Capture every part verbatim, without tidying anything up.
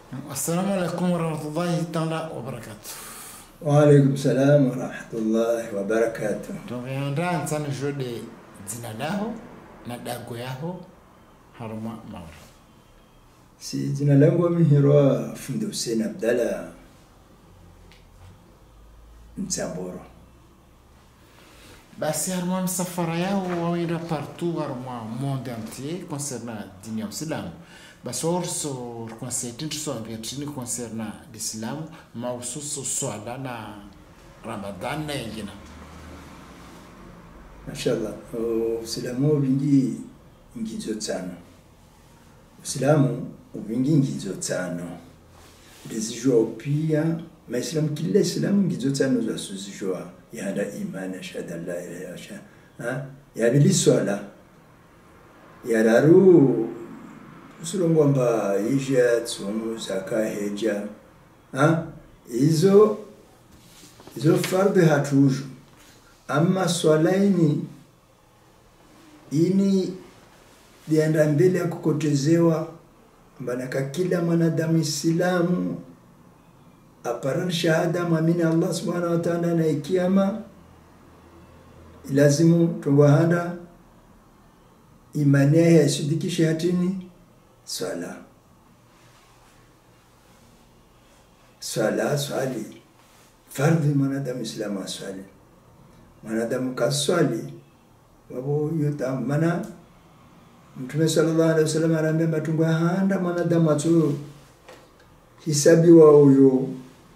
السلام عليكم ورحمة الله تعالى وبركاته. وعليكم السلام ورحمة الله وبركاته. Tumeandaa sana jode jina lao na dago yao haruma maura. Si jina langu mihirwa Fundi Hussein Abdalla Mtsamboro. Basi haruma msafara yao waenda partout haruma monde entier concernant dini ya Uislamu. Basi orso concernant so ambiatini concernant l'Islam maususu swala na Ramadan na yengine. Mashallah, Uislamu vingi ngizo tano. Uislamu vingi ngizo tano. Ndizijua pia Maislamu kila Islamu ngizo tano za suzijua yada imani shahada la ilaha illallah. Ha? Yabili swala. Yararu usulongwamba isha tsumu zaka heja. Ha? Izo izo fardhi hatuju. Ama swala ini ini dianda mbele ya kukotezewa mbanaka kila mwanadamu Islamu aparan shahada mwamini Allah subhanahu wa ta'ala na ikiyama lazimu tungwahanda imani ya isidikishe hatini swala swala swali fardhi mwanadamu Islamu aswali mwanadamu kaswali wabo yuta mana Mtume sallallahu alaihi wasallam arambia matungwa handa mwanadamu atu hisabi wa huyo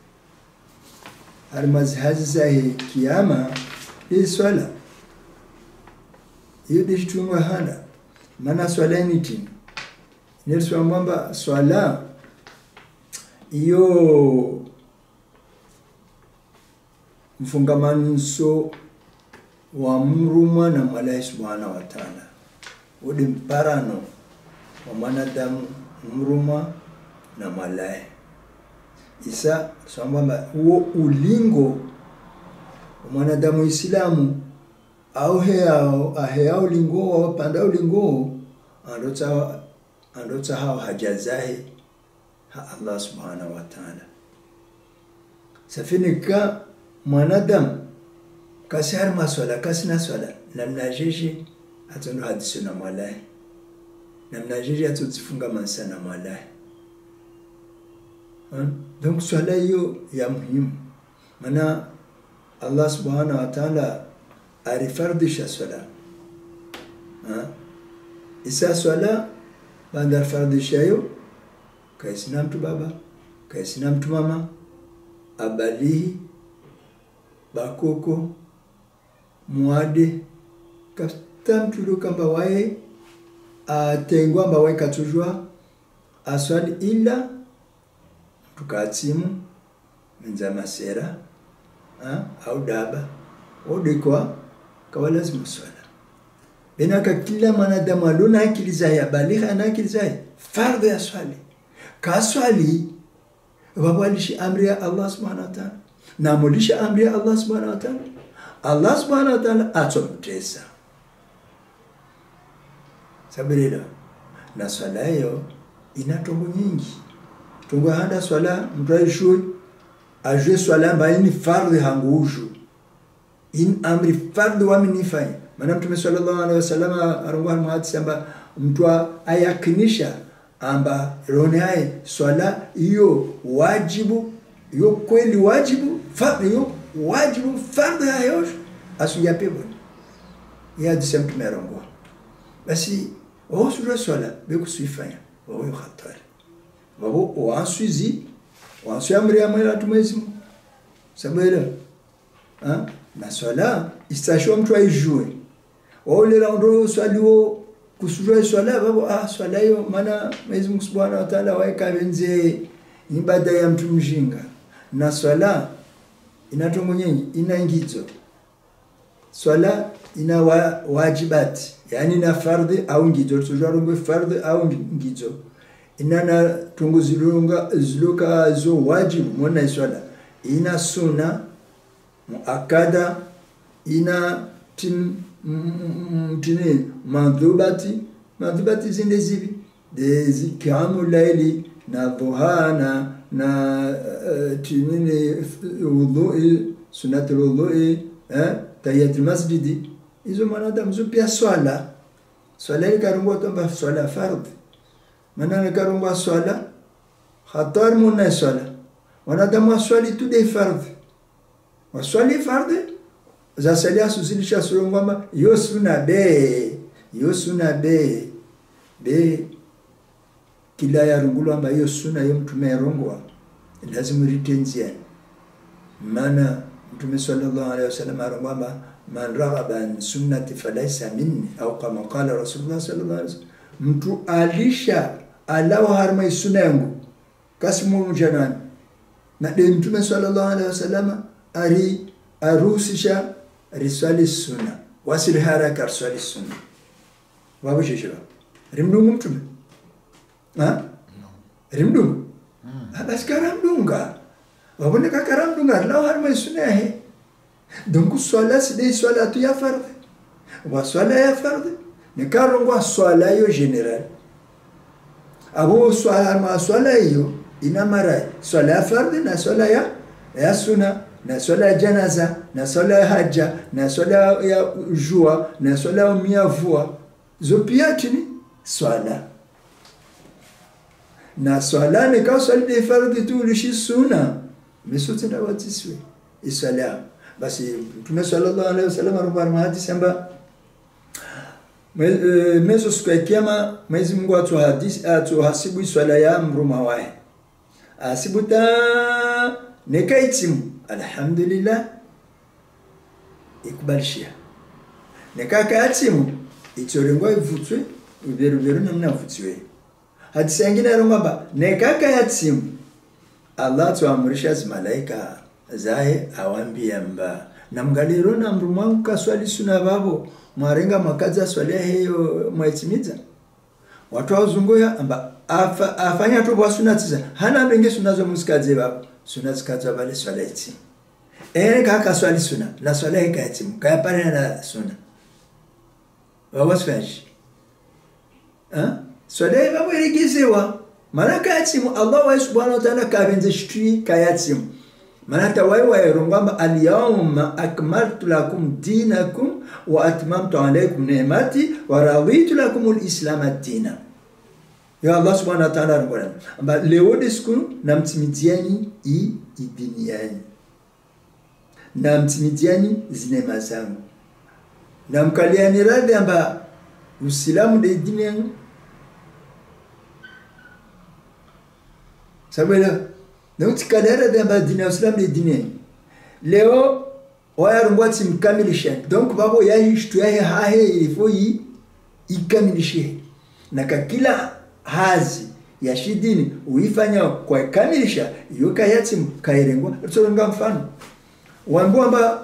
almazhazi zahi kiyama hii swala hiyo dishitungwa handa mana swala ni tini nilswa mwamba swala iyo mfungamaniso wa mrumwa na Mola subhanahu wa ta'ala udi mparano wa mwanadamu mrumwa na Mola isa swamba huo ulingo wa mwanadamu Islamu au heao aheao lingo wa panda ulingo andota andota hao hajazahi ha Allah subhanahu wa ta'ala safinika mwanadamu kasi har maswala kasi na swala namna jeje atondo hadisi na Mola namna jeje atotifunga mansa na Mola donc swala hiyo ya muhimu maana Allah subhanahu wa ta'ala arifardisha swala ha isa swala banda fardisha hiyo kaisina mtu baba kaisina mtu mama abalihi bakoko muade katamtulo kamba wae atengwa mba wae katujwa aswali ila tukatimu menza masera ha au daba odekwa kwa lazima swala benaka kila mwanadamu alona akili zake baligha na akili zake fardhu ya swali kaswali wabalishi amri ya Allah subhanahu wa ta'ala na mulisha amri ya Allah subhanahu wa ta'ala Allah subhanahu wa ta'ala atomtesa sabirila na swala hiyo ina tongo nyingi tongo handa swala mtu aishu ajue swala ambayo ni fardhi hanguju in amri fardhi wa minifai maana Mtume sallallahu alaihi wasallam arongwa muhadisi amba mtu ayakinisha amba ronae swala hiyo wajibu hiyo kweli wajibu fardhi hiyo wajibu fardhi hayo asujapebwa ya disem tumerongwa basi wao sura swala bekusifanya wao hatari wao wansuizi wansu amri ya Mola tumezi sabela ha na swala istasho mtu aijue wao le ndo swaliwo kusujua swala babo ah swala hiyo maana Mwenyezi Mungu Subhanahu wa Ta'ala waeka benze ibada ya mtu mjinga na swala inatongo nyingi ina ngizo swala ina wa, wajibati yani na fardhi au ngizo tujua rungu fardhi au ngizo ina na tungu zilunga ziluka zo wajibu mwana swala ina sunna muakada ina tin mtini mandhubati mandhubati zinde zivi de zikamu laili na dhuha na na uh, tinini udhui sunatul udhui eh tahiyatul masjidi hizo mwanadamu zo pia swala swala ikarungwa kwamba swala fardhi maana ikarungwa swala hatar munna swala wanadamu waswali tu de fardhi waswali fardhi za salia susilisha surungwa yo sunna be yo sunna be be kila ya rungulu amba hiyo sunna yo mtume yarongwa lazima ritenziane maana mtume sallallahu alaihi wasallam arongwa man raghaba an sunnati falaysa minni au kama qala rasulullah sallallahu alaihi wasallam mtu alisha alawa harma sunna yangu kasimu mjanani na de mtume sallallahu alaihi wasallam ari arusisha risali sunna wasil haraka risali sunna wabu shishwa rimdungu mtume ha rimdungu ha bas karamdunga wabone ka karamdunga law harma sunna he donc swala c'est swala tu ya fardh wa swala ya fardh ne karongwa swala yo general abo swala ma swala hiyo ina mara swala ya fardh na swala ya ya sunna na swala ya janaza na swala ya haja na swala ya jua na swala ya miavua zopiatini swala na swala ni ka swala de fardh tu lishi sunna mesote na watiswe iswala basi Mtume sallallahu alaihi wasallam arubar hadisi amba mezo siku ya kiyama Mwenyezi Mungu atu hadisi atu hasibu swala ya mruma wae asibuta nekaitimu alhamdulillah ikubalishia nekaka atimu itorengwa ivutwe uberu beru namna vutwe hadisi nyingine aromba nekaka atimu Allah tuamrisha malaika zae awambia mba namgaliro na mrumangu kaswali suna babo mwarenga makaza swali hiyo mwaitimiza watu wazunguya amba afa, afanya tu bwa sunna tiza hana mbenge sunna zo musikaze babo sunna zikaza bale swali iti ene kaka swali sunna la swali ikati kaya pale na sunna wawasfaji ha swali babo iligizewa malaka atimu Allah subhanahu wa ta'ala kabenze shitui kayatimu manata wao wairongamba al-yawma akmaltu lakum dinakum wa atmamtu alaykum ni'mati wa raditu lakum al-islam ad-dina ya Allah subhanahu wa ta'ala rongona amba leo disku namtimidiani i idiniani namtimidiani zinema zangu namkaliani radhi amba uislamu de dini sabela donc tikadera de dini islam de dini leo wayarungwa timkamilisha donc babo yaishtu yahe hahe ilifo yi ikamilishe na kila hazi ya shidini uifanya kwa kamilisha yoka yatim kairengwa tsoronga mfano wambo amba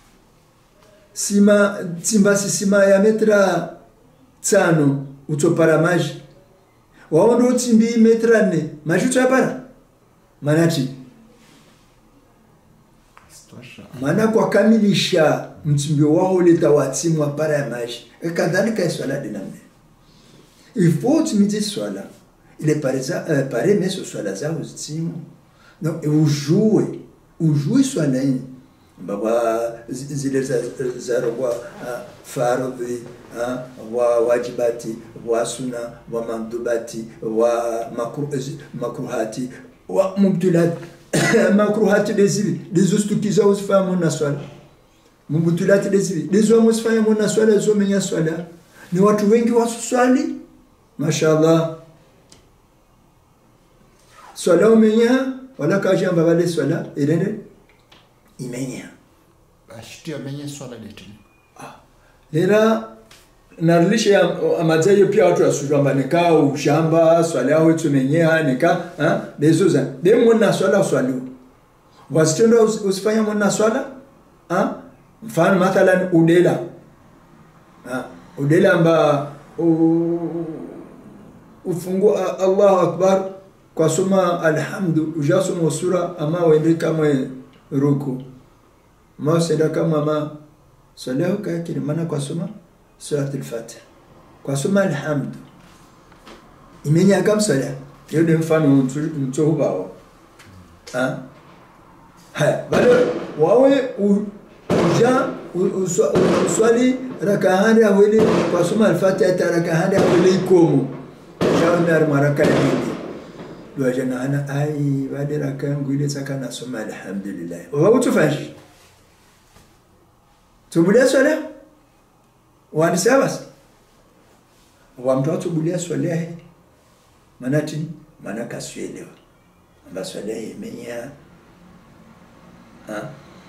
sima timba sima ya metra tano utopara maji waondo timbi metra ne maji utopara manati mana kwa kamilisha mtimbi wao leta watimwa para ya maji kadhalika swala dinamne il faut timidi swala il est par ça euh, pareil mais ce swala za uzitimu donc vous jouez vous jouez swala hii baba zile za za roba faradhi wa wajibati wa sunna wa mandubati wa makruhati wa mubtilat makruhati dezivi dezostukiza usfahamu na swala mubtilat dezivi dezo musfahamu na swala zo menya swala ni watu wengi waswali mashallah swala umenya wala kajamba wale swala irende imenya ashtia menya swala letu ah lera nalisha amazayo pia watu wasujamba nika ushamba swala yao tumenyea nika ha dezuza demo na swala swali wasitendo usifanya mwana swala ha mfano mathalan udela ha udela amba ufungua Allahu akbar kwa soma alhamdu ujasoma sura ama wende kama ruku ma senda kama ma swala yake kile maana kwa soma surat al-Fatiha kwa soma alhamdu imenya kama swala hiyo ni mfano mtu hubao ha haya bado wawe uja uswali rakahanda wele kwa soma al-Fatiha rakahanda wele ikomo shaona maraka nyingi ndio jana ana ai baada rakangu ile saka na soma alhamdulillah wao tufashi tubulia swala wanisabas wa mtu tubulia swala hii manati maana kasielewa amba swala hii imenya ha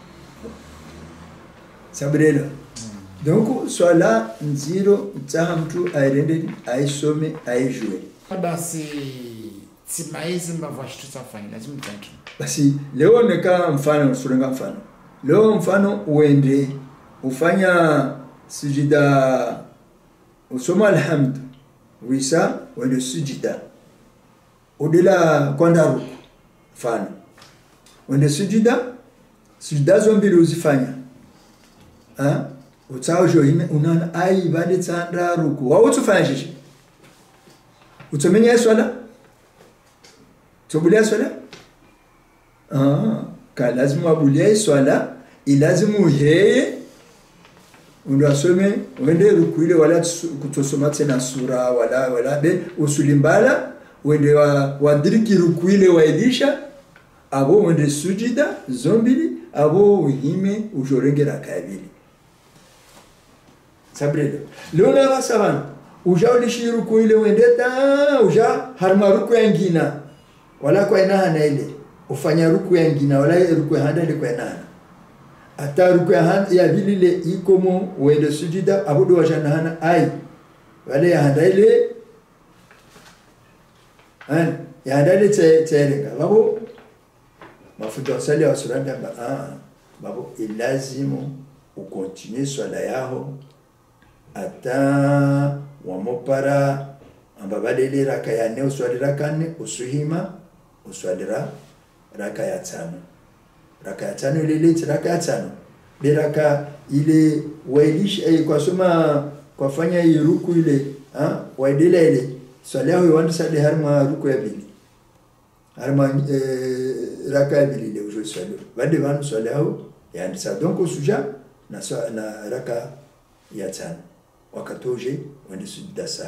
sabrelo donc swala nziro mtaha mtu airende aisome aijue basi simaizi mbavashtu safanya lazima tatu basi leo neka mfano surenga mfano leo mfano uende ufanya sujida usoma alhamd wisa uende sujida udila kwenda ruku mfano uende sujida sujida zombili uzifanya ha utao joine unana ai bade tsanda ruku wa utufanya shishi utomenya swala tubulia swala ah ka lazima abulia swala ilazimu yeye ndo asome wende ruku ile wala kutosoma tena sura wala wala be usulimbala wende wa wadiriki ruku ile waidisha abo wende sujida zombili abo uhime ujorengera kabili sabrelo lona basaban uja ulishiru ko ile wendeta uja harma ruku yangina wala kwa ina hana ile ufanya ruku yangina wala ruku handa ile kwa ina ata ruku handa ya bilile ikomo wende sujida abudu wajana hana ai wala ya handa ile an ya handa ile tserenga babo mafuta sali ya suranda ba ah babo ilazimu ukontinue swala yao ata wamopara ambabadeli raka ya ne uswali raka ne usuhima uswali raka ya tano raka ya tano ile ile raka ya tano beraka ile wailish eh, kwa soma kwa fanya ruku ile ah waidela ile swali yao yawandisa de harma ruku ya bili harma eh, raka ya bili ile ujo swali bade vanu swali yao yandisa donc usuja na na raka ya tano wakatoje wende sujida sawa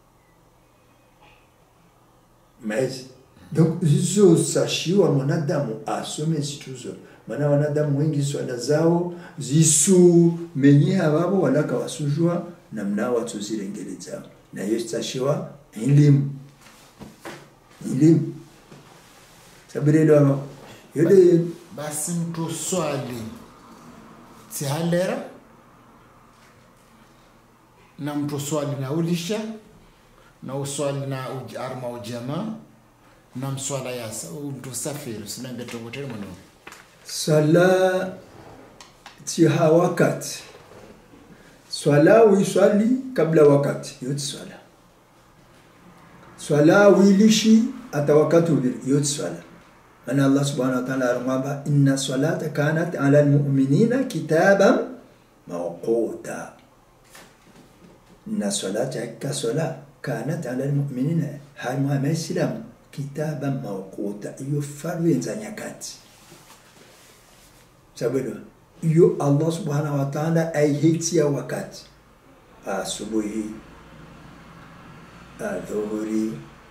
mais donc hizo sashiwa mwanadamu asome situzo maana wanadamu wengi swala zao zisu menye ababo wala kawasujwa na mnao watuzirengeleza na hiyo sashiwa elimu elimu sabirelo yode basi mtu swali tihalera na mtu swali na ulisha na uswali na arma ujamaa na mswala yasa mtu safiri sinambe togoteni mwana sala tiha wakati swala uiswali kabla wakati yote swala swala uilishi ata wakati yote swala ana Allah subhanahu wa ta'ala armaba inna salata kanat ala almu'minina kitaban mawquta inna salata kasala kanat ala almu'minina hama maslam kitaban mawquta iyo farwe za nyakati sababu iyo Allah subhanahu wa ta'ala aihitia wakati asubuhi adhuhuri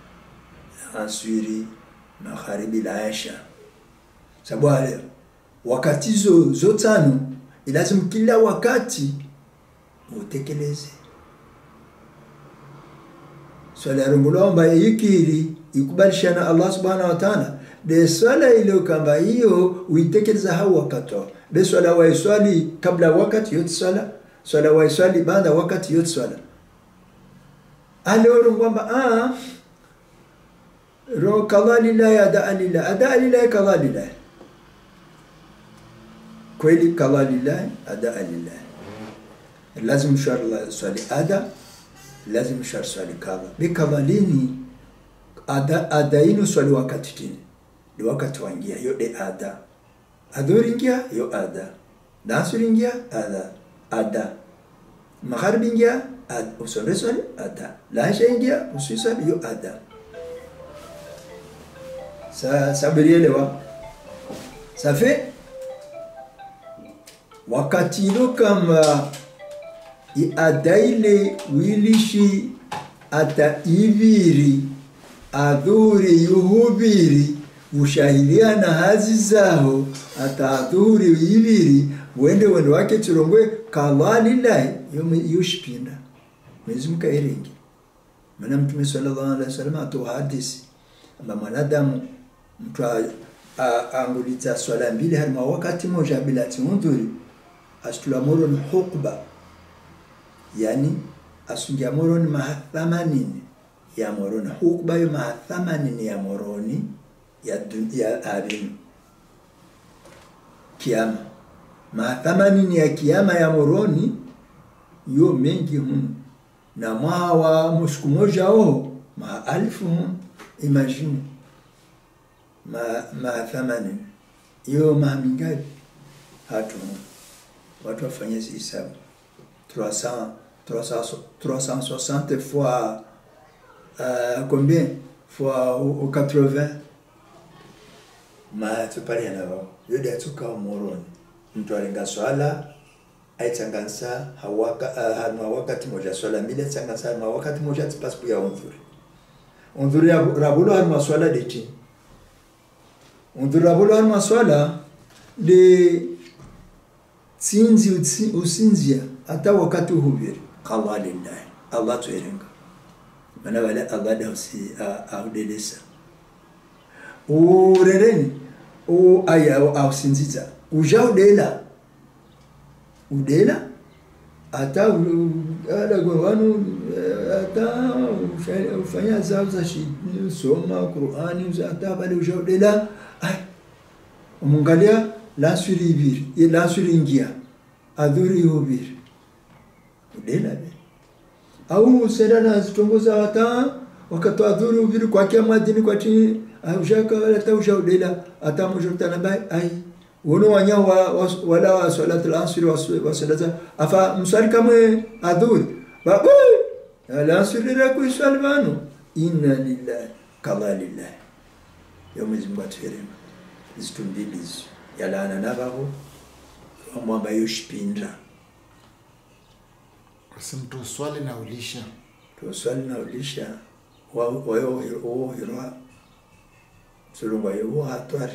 asiri magharibi la isha sababu wakati zo zotano lazima kila wakati utekeleze swala rumulomba yikiri ikubalishana Allah subhanahu wa ta'ala de swala ile kamba hiyo uitekeleza hao wakati de swala wa swali kabla wakati yote swala swala wa swali baada wakati yote swala aloro kwamba ah ro kala lillahi ada lillahi ada lillahi kala lillahi kweli kala lillahi ada lillahi lazim sharla swali ada lazim shar swali kala bikala lini ada adainu swali wakati tini ni wakati wangia yo de ada adoringia yo ada dasuringia ada ada magharbingia ad usonre swali ada la shengia usisali yo ada ça ça berielewa safi wakati ilo kama adaile wilishi ata iviri adhuri yuhubiri ushahilia na hazi zao ata adhuri iviri wende wende wake turongwe kala lillahi yushpinda Mwenyezi Mungu kairenge maana Mtume sallallahu alaihi wasallam atoa hadithi amba mwanadamu mtu angulita swala mbili hadi wakati moja bila tunduri astula moron hukba yani asungia moron mahathamanini ya moroni hukba yo mahathamanini ya moroni ya dunia arin kiyama mahathamanini ya kiyama ya moroni yo mengi hum na mwa musku moja o ma alfu hum imagine ma ma thamanini yo ma mingapi hatu watu wafanye hisabu trois cents trois cent soixante fois euh, combien fois au quatre-vingts ma tupali na wao yode atuka moroni mtu alinga swala aitsangansa hawaka uh, hanu wakati moja swala mbili aitsangansa hanu wakati moja tipasipo ya ondhuri ondhuri ya rabulo hanu swala deti ondhuri rabulo hanu swala de sinzi usinzia hata wakati uhubiri qala lillahi Allah tuirenga mana wala Allah da usi audelesa urereni o aya au sinziza ujaudela udela ata ala gwanu ata ufanya zao za soma Qur'ani ata bali ujaudela ai umungalia la surivir ye la suringia adhuri ubir udela be au sedana zitongoza ata wakati adhuri ubir kwa kiama dini kwa chini ujaka wala ta ujaudela ata mujutana bai ai wono wanya wa, wa wala wa salatul asr wa salata afa msali kama adhur babu la asr ku salvano inna lillahi kala lillahi yomizi mbatherema zitumbilizo yalana nabaho mwamba yoshipindra asimtu swali na ulisha to swali na ulisha wa wayo o hira sulunga yo hatwari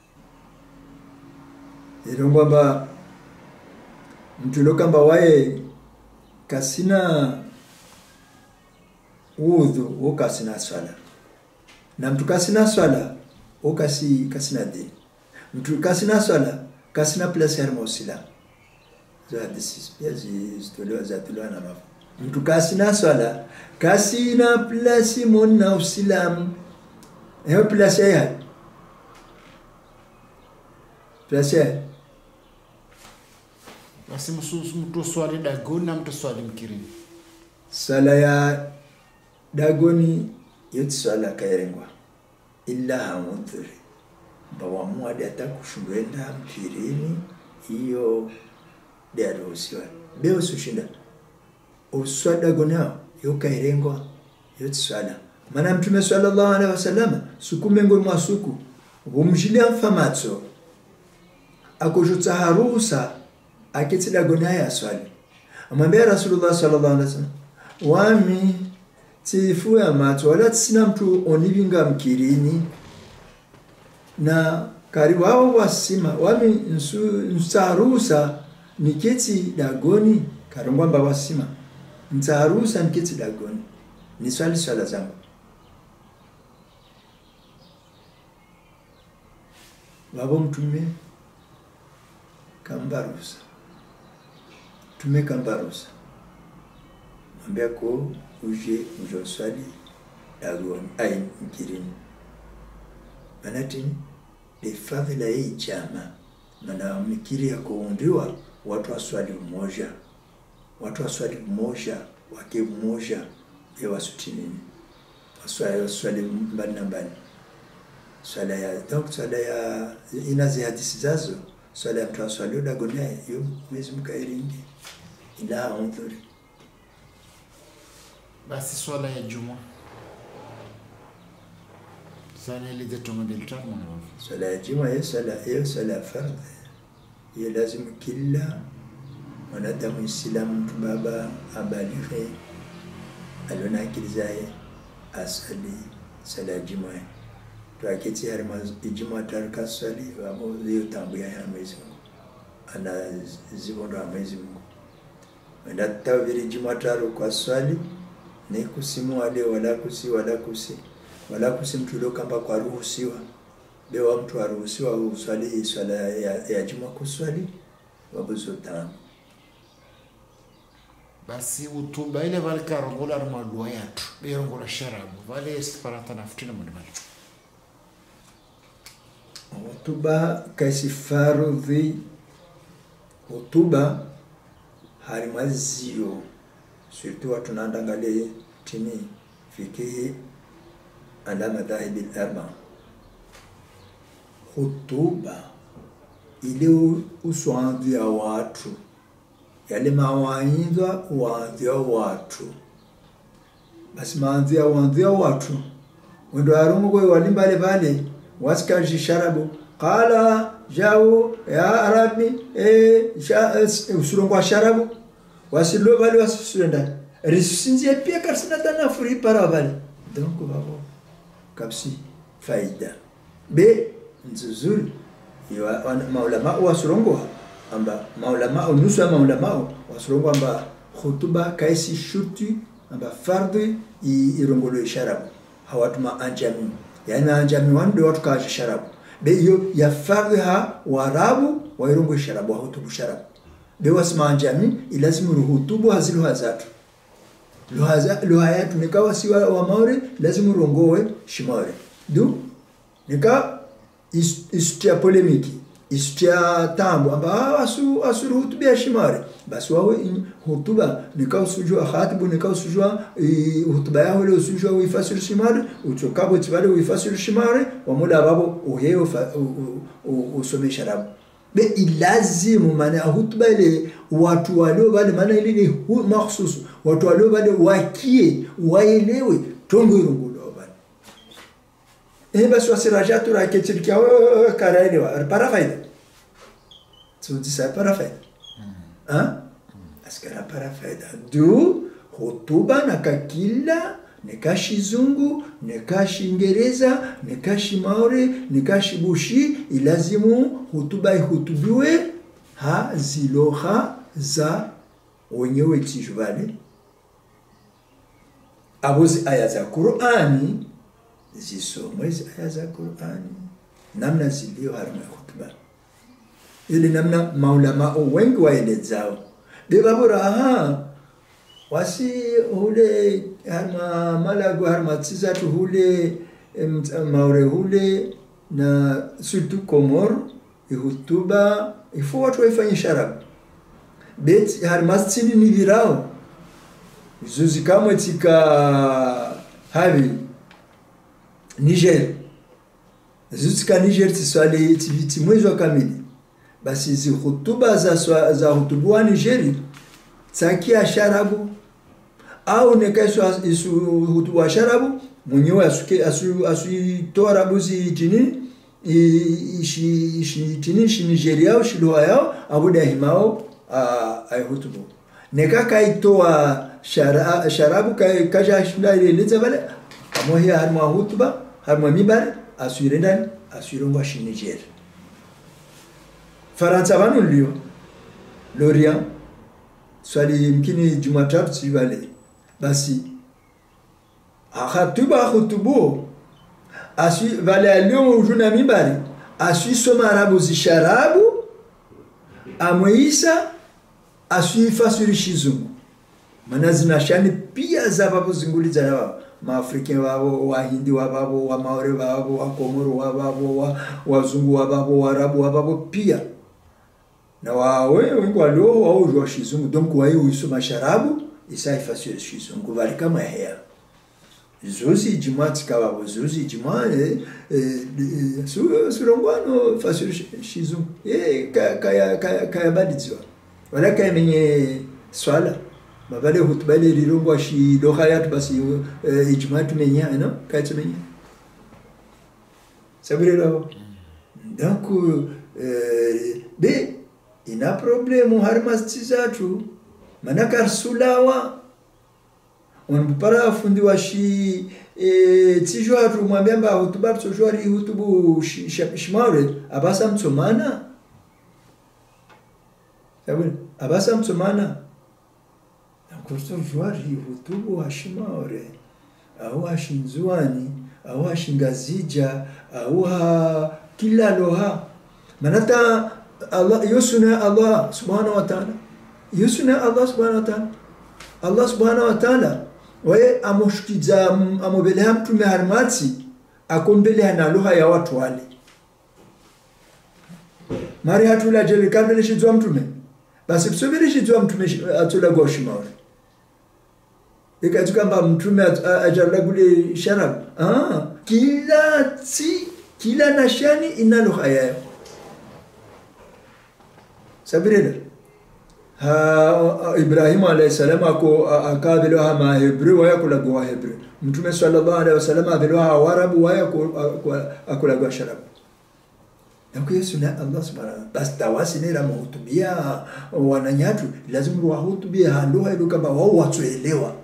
Irongwa ba mtu kamba wae kasina udhu ukasina swala na mtu kasina swala ukasi kasina dini mtu kasina swala kasina place ya musila za disi yazi zitolewa za tolewa na mafu mtu kasina swala kasina place mona usilamu hiyo place ya place basi mtu swali dagoni na mtu swali mkirini sala ya dagoni yote swala kairengwa illa hamudhuri bawa muade atakushundwenda mkirini hiyo diarusiwa beo sushinda uswada dagoni yo kairengwa yote swala maana Mtume sallallahu alaihi wasallam sukumengo mwasuku umjilia mfamatso akojutsa harusa akitila gonaya swali amwambia Rasulullah sallallahu alaihi wasallam wami tifu ya mato wala tsina mtu onivinga mkirini na karibu hao wasima wami nsu nsarusa niketi dagoni karongwa mba wasima nsarusa niketi dagoni ni swali swala zangu babo Mtume kambarusa tumekambarusa mwambia ko uje uje swali dagoni ai mkirini manatini de fadhila hii chama na mikiri ya kuundiwa watu waswali mmoja watu waswali mmoja wake mmoja ya wasutinini waswali waswali mbali na mbali swala ya donc swala ya inazi hadisi zazo swala ya mtu swali dagoni yo mwezi mkairingi ila ondhuri basi swala ya juma sana ile zetu mbili tatu mwana. Swala ya juma hiyo swala hiyo swala fardhi. Hiyo lazima kila mwanadamu Muislamu mtu baba abalighe alona akili zake asali swala ya juma. Tuakiti harima ijuma tarika swali wamo hiyo tambuya ya Mwenyezi Mungu. Ana zibondo ya Mwenyezi Mungu. Wenda tawili juma taru kwa swali ni kusimu wale wala kusi wala kusi wala kusi mtu leo kamba kwa ruhusiwa bewa mtu aruhusiwa uswali swala ya, ya juma kuswali wabuzo tano basi utuba ile vale karongola armadua yatu berongola sharabu vale sifarata nafutina mwanamali utuba kaisi farudhi utuba harimazio surtout watu naangalia tini fikihi ala madhahib al-arba hutuba ile uswanzia watu yale mawaidha waanzia watu basi maanzia waanzia watu wendo arumu kwa walimbale pale waskaji sharabu qala jao ya arabi eh usulongwa sharabu wasilo vale wasusenda risinzie pia karsina tana furi para vale donc babo kapsi faida be nzuri ya maulama wasulongwa amba maulama nusu maulama wasulongwa amba khutuba kaisi shuti amba fardhi irongolo sharabu hawatuma anjami yani anjami wando watu kaji sharabu be hiyo ya fardhi ha warabu wairongo sharabu wa hutubu sharabu be wasma anjami ilazimu ruhutubu hazilu hazatu luhaza luhayatu nikawa si wa maori lazimu rongowe shimaori du nika istia polemiki istia tambo amba asu asu hutubu ya shimari basi wawe hutuba nika usujua khatibu nika usujua hutuba yao ile usujua uifasiri shimari utokabo tibale uifasiri shimari wamula babo uheo usome sharabu be ilazimu maana hutuba ile watu walio bale maana ile ni mahsusu watu walio bale wakie waelewe tongo irungulo bale eh basi wasirajatu raketilkia karaelewa para faida tu sa para faida ah askara para faida du hutuba na kakila nikashi zungu nikashi Ingereza nikashi Maori nikashi Bushi ilazimu hutuba ihutubiwe ha ziloha za wenyewe tijuvale abuzi aya za Qur'ani zisomwe aya za Qur'ani namna zilio harma hutuba ili namna maulama wengi waelezao bebabura aha wasi hule harma malago harma tsizatu hule maure hule na surtout Komor ihutuba ifo watu waifanye sharabu bet harma tsini ni virao zuzi kama tika havi Niger zuzi ka Niger tiswali tiviti mwezi wa kamili basi hizi hutuba za za hutubu Nigeri tsakia sharabu au nekaiswa isu hutuba sharabu mwenyewe asuke asu asitoa rabuzi tini ishi ishi tini shi Nigeria au shilwa yao abuda himao ai hutubu neka kaitoa shara sharabu kai kaja shinda ile leza bale amohi harma hutuba harma mibar asirenda asirongwa shi Niger Faransa banu lio Lorient swali mkini Jumatatu sivale basi akhatuba khutubu aswi vale alio ujuna mibari aswi soma arabu zisharabu amweisa aswi fasiri shizungu maana zinashani pia za babu zinguliza na maafrika wao wahindi wababo wa maore wababo wa komoro wababo wa wazungu wababo warabu wababo pia na wawe wengi walio wao jua shizungu donc wao usoma sharabu isa ifasiri shizungu vale kama hea zuzi jimati kawa zuzi jimane su surongwano fasiri shizungu eh kaya kaya kaya badizwa wala kaya menye swala mabale hutubale lilongwa shi dohayat basi ijmatu menya no kaya menya sabirelo donc euh, be ina problemu harmasti zatu manaka rasulawa on para fundi wa shi e tijo atu mwambia mba hutuba tsojori hutubu shimare abasa mtsomana sabu abasa mtsomana nakusto jwari hutubu wa shimare au ashinzuani au ashingazija au kila loha manata Allah yusuna Allah subhanahu wa ta'ala yusuna Allah subhanahu wa ta'ala Allah subhanahu wa ta'ala wae amushkiza amobelea mtume harmati akombelea na lugha ya watu wale mari hatula jeli kabele shizwa mtume basi kusubiri shizwa mtume atula goshimore ikatuka mba mtume ajarla gule sharab ah kila ti kila nashani ina lugha yao sabirela ha Ibrahim alayhi salam ako akabilo hama Hebrew waya kula gwa Hebrew mtume sallallahu alayhi wasallam abilo ha Warabu waya akula gwa sharab nako Yesu na Allah subhanahu bas tawasi nira muhutubia wananyatu lazima wahutubia handoa ile kama wao watuelewa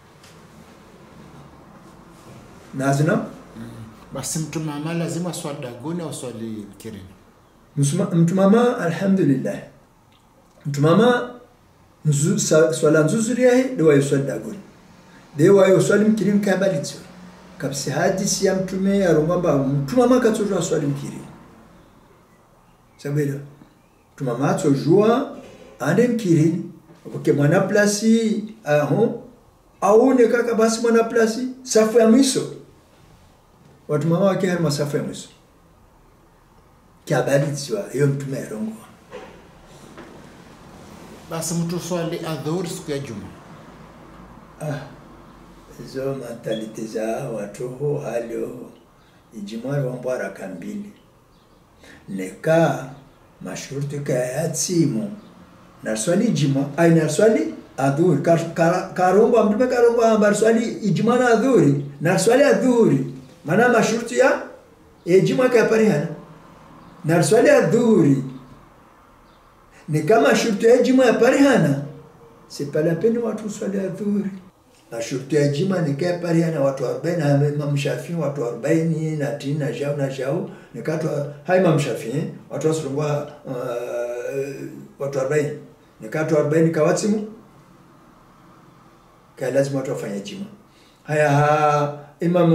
nazina basi mtu mama lazima swali dagoni au swali kirini mtu mama alhamdulillah mtu mama nzu swala nzuri yahe dewa yuswali dagoni dewa yuswali mkirini kabalitso kabisa hadisi ya mtume ya romamba mtu mama katujua swali mkirini sabela mtu mama atujua ande mkirini oke mwana plasi aho aone kaka basi mwana plasi safu ya mwiso watu mama wake harma safu ya mwiso kabalitso hiyo mtume ya rongo basi mtu swali adhuhuri siku ya juma ah hizo mentalite za watu ho halio ijimwa wambo raka mbili neka mashuruti kaya tsimu na swali jima ai na swali adhuhuri karombo mtume karombo ambar swali ijima na adhuhuri na swali adhuhuri maana mashuruti ya ijima kaya parihana na swali adhuhuri ni kama shurti ya jima ya parihana c'est pas la peine watu swali adhuhuri na shurti ya jima ni kaya parihana watu arobaini na Imam Shafi watu arobaini na tini na jao na jao ni katwa hai Imam Shafi watu wasulungwa uh, watu arobaini ni katwa arobaini kawatsimu kaya lazima watu wafanye jima haya ha, Imam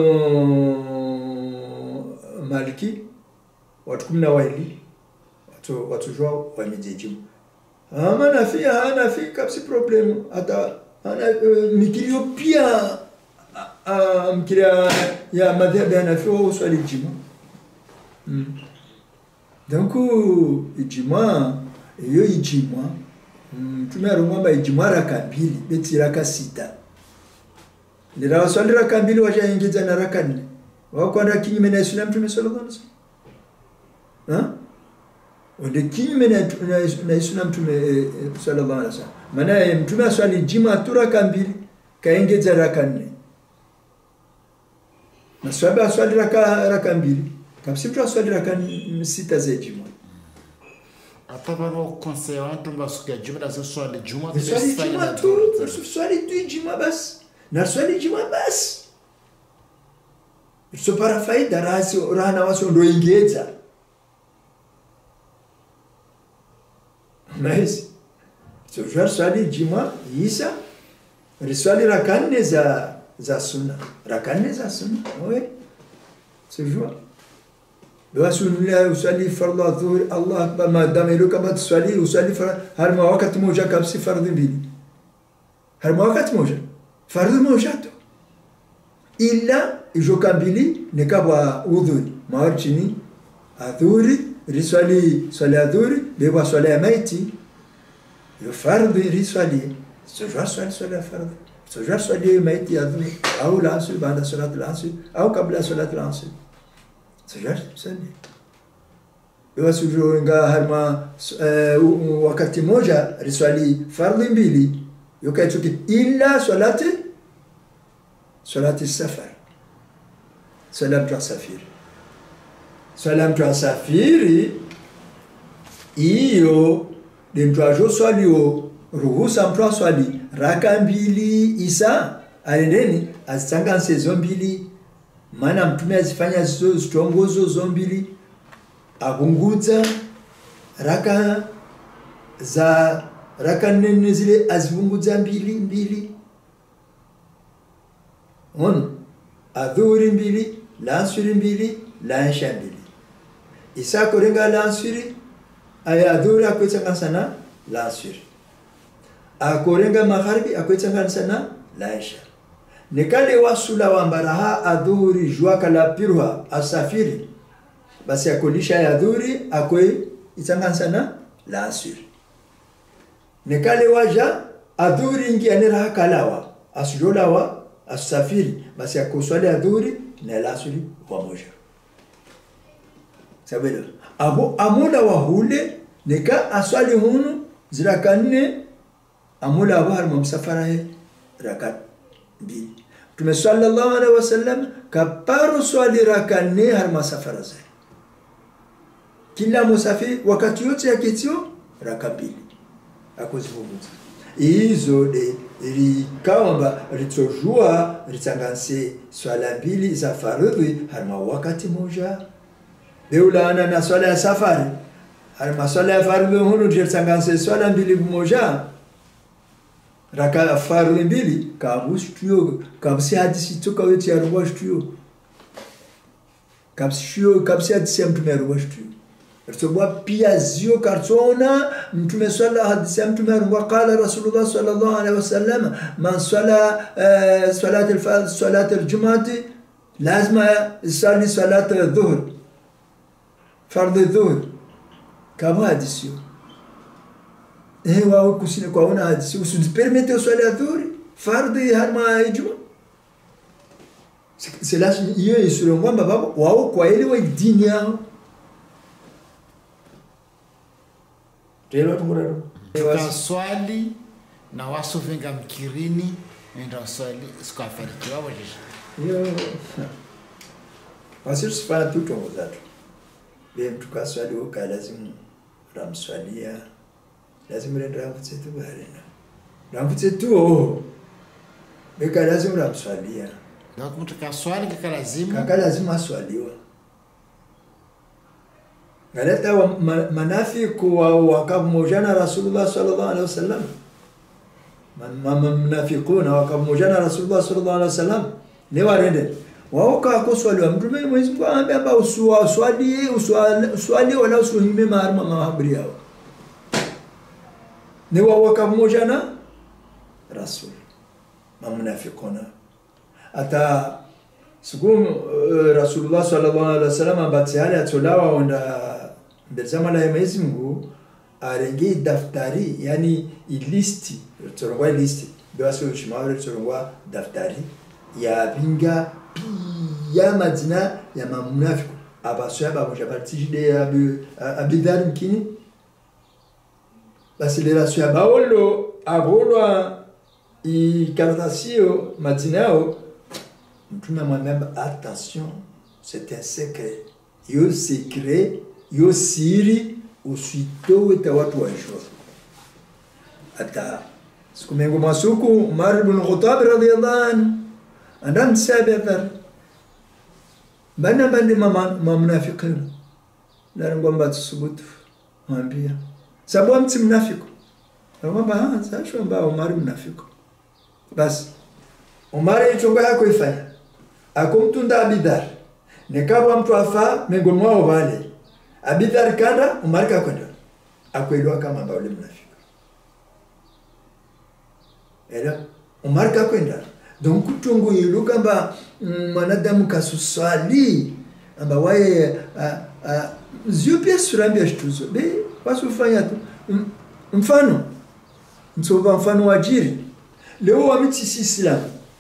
Maliki watu kumi na wawili watu watujua wamejejimu ama nafia hana fi kabisa problemu hata ana uh, mikilio pia uh, mkilia ya madhhabi hanafi wao swali jima mm. donc ijima hiyo ijima mtume mm, arongwa ijima raka mbili beti raka sita ndio swali raka mbili wajaingiza na raka nne wao kwenda kinyume na sunna mtume sallallahu alaihi wasallam ha wende kinyume na sunna mtume sallallahu alaihi wasallam maana mtume swali jima turaka mbili kaengeza raka nne na swali swali raka raka mbili kabisa mtu swali raka sita za jima ataba no conseil watu mbasuka juma na swali juma swali jima tu swali tu jima bas na swali jima bas so para faida rasi rana waso ndo ingeza mais so jar swali jima isa riswali rakanne za za sunna rakanne za sunna ouais c'est joie doa sunna usali fardhu adhuhur Allah bama damiru kama swali usali har ma wakati moja kabisa fardhu mbili har ma wakati moja fardhu moja tu illa ijoka mbili nekabwa udhuri maarchini adhuri riswali swali adhuri dewa swali ya maiti yo fardhu riswali sojua swali swali fardhu sojua swali maiti adhuri au la asr baada salat al-asr au kabla salat al-asr sojua swali dewa sujua nga harma uh, wakati moja riswali fardhu mbili yokaituki illa salati salati safar salam ta safir swala mtu asafiri iyo de mtu ajo swalio ruhusa mtu aswali raka mbili isa aendeni azitanga sezo mbili maana mtume azifanya zo zitongozo zo mbili abunguza raka za raka nene zile azibunguza mbili mbili on adhuri mbili lansuri mbili lansha mbili isa korenga lansuri aya adhuri akwetanga sana lansuri akorenga magharibi akwetanga sana lansha nekale wasula wambaraha adhuri jua kala pirwa asafiri basi akolisha ya adhuri akwe itanga sana lansuri nekale waja adhuri ingi anera kalawa asujolawa asafiri basi akoswali adhuri na lansuri pamoja sabelo abo amula wa hule neka aswali hunu zirakanne amula wa harma msafara he rakat mbili Mtume sallallahu alaihi wasallam kaparu swali rakanne harma safara zake kila musafiri wakati yote yakitio raka mbili akozivunguza izo de rikamba ritojua ritanganse swala mbili za faradhi harma wakati moja Deula ana na swala ya safari harma swala ya faradhi hunu ritanganse swala mbili moja raka faradhi mbili kabushtuyo kabsi hadisi toka yote ya ruwashtuyo kabshiyo kabsi hadisi ya mtume ruwashtuyo Rtobwa pia zio kartona mtume swalla hadisi ya mtume wa qala rasulullah sallallahu alaihi wasallam man swala salat al-fard salat al-jum'ah lazima yusali salat al-dhuhr fard al-dhuhr kama hadisi eh wao kusine kwa una hadisi usudi permete swala al-dhuhr fard harma ijma c'est là hiyo isuro ngamba babo wao kwa ile wa dini yao tukaswali na wasovenga mkirini ndio swali sikafarikiwa waje yo wasir sifana tuto mzatu be tukaswali uka lazima ramswalia lazima renda ramfutse tu barena ramfutse tu beka lazima ramswalia ndio mtu kaswali kaka lazima kaka lazima swaliwa Galata wa manafiku wa wakamujana Rasulullah sallallahu alaihi wasallam man mnafiquna wakamujana Rasulullah sallallahu alaihi wasallam ne warende wao ka kuswali wa mtume Mwenyezi Mungu ambaye amba uswa swali uswali wala usuhime marma mahabri yao ne wao wakamujana Rasul mamnafiquna ata Sugum Rasulullah sallallahu alaihi wasallam batiyali atolawa onda bezama la Mwenyezi Mungu arenge daftari yani ilisti torongwa listi bewaso shimawre torongwa daftari ya binga ya madina ya mamunafiku abaswa babo jabatijide ya abidar mkini basi le rasya baolo abolwa i kartasio madinao Mtume amwambia attention c'est un secret yo secret yo siri usitoe ta watu wajua ata siku mengo masuku Umar ibn Khattab radhiyallahu anhu andam sabata bana bandi mama munafiqin na ngomba tusubutu mwambia sababu mtu mnafiki ngomba ah sasa mbao Umar mnafiki basi Umar ichonga yako ifanya akumtunda Abidar nekabwa mtu afa miongoni mwao wale Abidar kanda Umar kakwenda akwelewa kama ambao yule mnafiki era Umar kakwenda donc kutungu yiluka mba mwanadamu kasusali amba wae zio pia surambia shtuzo be wasufanya tu mfano msova mfano wajiri leo wa miti si islam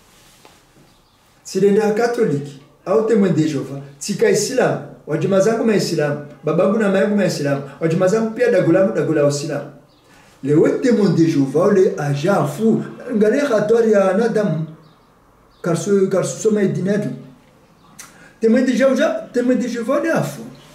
Silenda katoliki au témoin de Jehova tika islam wajima zangu ma islam babangu na mayangu ma islam wajima zangu pia dagulamu dagula islam le témoin de Jehova le ajafu ngale khatori ya nadam karsu karsu soma dinatu témoin de Jehova témoin de Jehova le afu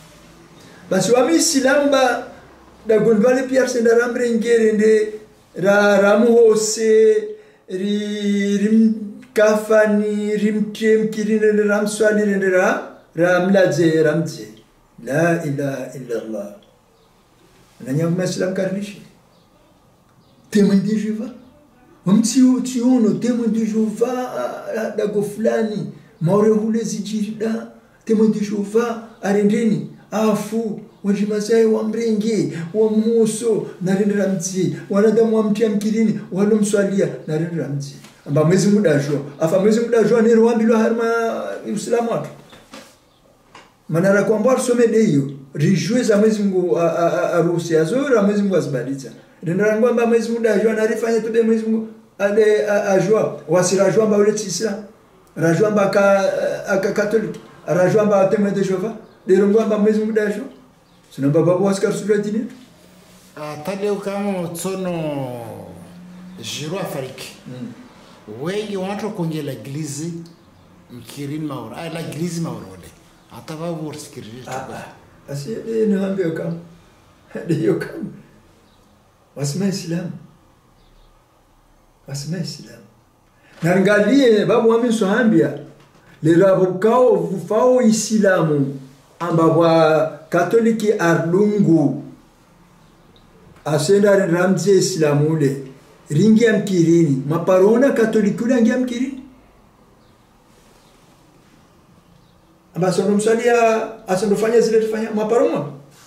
basi wa Islam ba da gonvale Pierre senda ramrengere nde ra ramuhose ri rim kafani rim kem kirine ram swali nde ra ramlaje ramje la ilaha illa Allah nanya Islam karnishi témoin de Jéhovah mtio tiono témoin de Jéhovah da goflani maure hule zijirida témoin de Jéhovah arendeni afu wajimasai wa mrenge wa muso narendera mti wanadamu wa mtia mkirini walomswalia narendera mti amba mwezi mudajo afa mwezi mudajo nero wambilo harma Uislamu watu manara kwamba some hiyo rijue za mwezi Mungu aruhusi azora mwezi Mungu azibadiza rendera ngamba mwezi mudajo anarifanya tobe mwezi Mungu ale ajwa wasirajwa amba ule Islam rajwa amba ka catholique rajwa amba témoin de Jéhovah lero amba mwezi mudajo sina baba Oscar Suladini ataleo kama tsono jiro afariki wengi watu kongela glizi mkirini maura ai la glizi maurole atava vorsikiriri ah asi ni ambio kama ndio kama wasema Islam wasema Islam nangalie babu wami sohambia lero kao vufao Islamu ambabwa Katoliki arlungu asenda ramze Islamule ringi ya mkirini maparona Katoliki ule angia mkirini amba sono msalia asondofanya zile tufanya maparona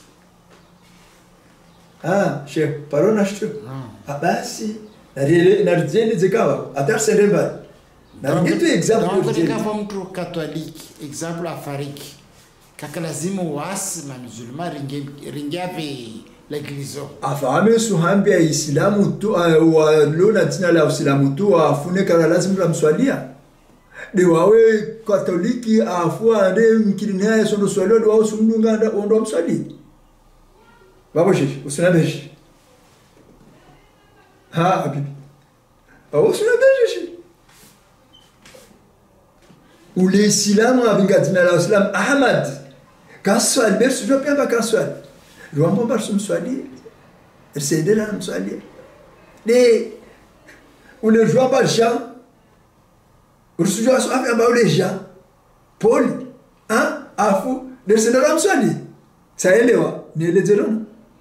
ah sheikh parona shtu ah basi na rile na rile zikawa atarseremba na ngitu example donc kama mtu Katoliki example afariki kaka lazima wasi na musulman ringe ringe ave l'église afahame suhambia Islamu tu wa lona tina la Islamu tu afune kala lazima la mswalia de wawe Katoliki afua ande mkirinaya sondo swalio de wao sumdunga ndo ondo mswali babo shishi usinabeshi ha abibi babo usinabeshi ule Islamu abinga tina la Islam Ahmad kaswali bersu jo pia kaswali Ruambo barsu mswali ersedera mswali de ule Ruambo Jean ursujo aso afya ba ule Jean Paul hein afu dersedera mswali saelewa nielezero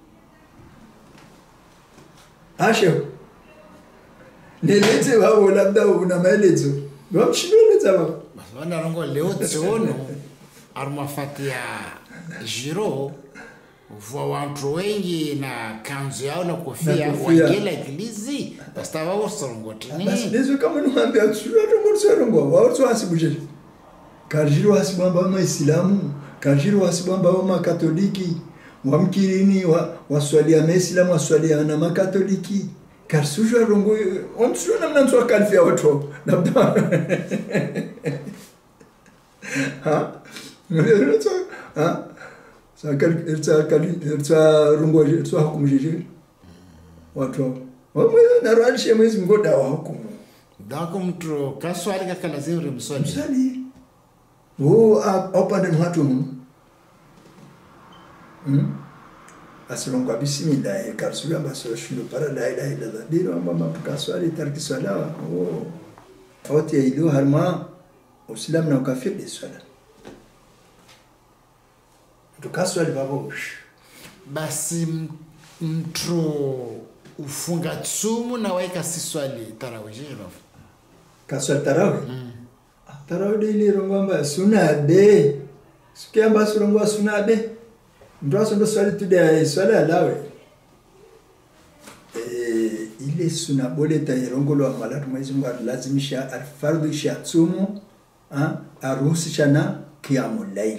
ashe nieleze wao labda una maelezo ndio mshindwe baba bana rongo leo tsono armafatia jiro vwa watu wengi na kanzu yao na kofia wangela iglizi bastava wosorongotini basi lezo kama nuambia kusura rongo sorongo wao tu asibuje kajiro asibamba wa Islamu kajiro wasibamba wa Katoliki wa mkirini wa waswalia Islamu waswalia na Makatoliki karsujo rongo on sura namna nzwa kalfia watu labda ha ndio ha sakal irta kali irta rungo irta hukumu jeje watu wao na rwalishe mwezi ngoda wa hukumu dako mtu kaswali kaka lazima mswali mswali oh opande watu mu hmm asilongo bismillah karsula baso shindo para la ilaha illa allah diro mama kaswali tarki swala oh foti ilu harma Islam na ukafiri de swala tukaswali babo basi mtu ufunga tsumu na waika siswali tarawih jero kaswali tarawih mm. tarawih ile rongamba sunna be sikiamba surongwa sunna be ndo ndo swali tude swala lawe eh ile sunna bole tairongolo amalatu mwezi Mungu lazimisha alfardhu sha tsumu ah aruhusi chana qiyamul layl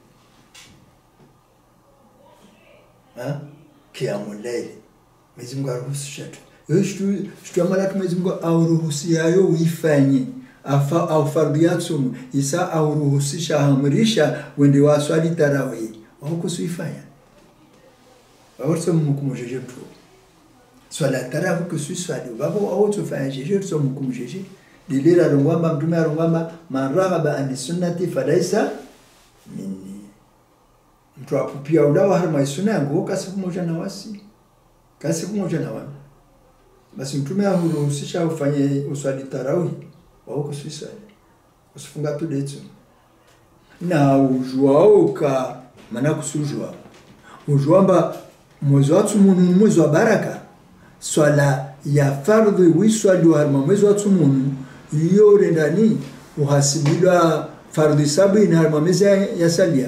ah qiyamul layl mwezi Mungu aruhusi shatu yoshtu shtu amalatu mwezi Mungu auruhusi yayo uifanye afa au fardhu ya tsumu isa auruhusisha amrisha wende waswali tarawih wako suifanya waorso mhukumu jeje tu swala tarawih ko suiswali babo auto fanya jeje so mhukumu jeje dilira rongwamba mtume rongwamba man raghaba an sunnati falaisa minni mtu apupia ulawa harma isuna yangu kasi kumoja na wasi kasi kumoja na wani basi mtume ahuruhusisha ufanye uswali tarawih wa huko Swisali usifunga tu detu na ujua ka maana kusujua ujua mwezi wa Tumunu mwezi wa baraka swala ya fardhi wiswali wa harma mwezi wa Tumunu iyo rendani uhasibilwa fardhi sabini harma mwezi ya salia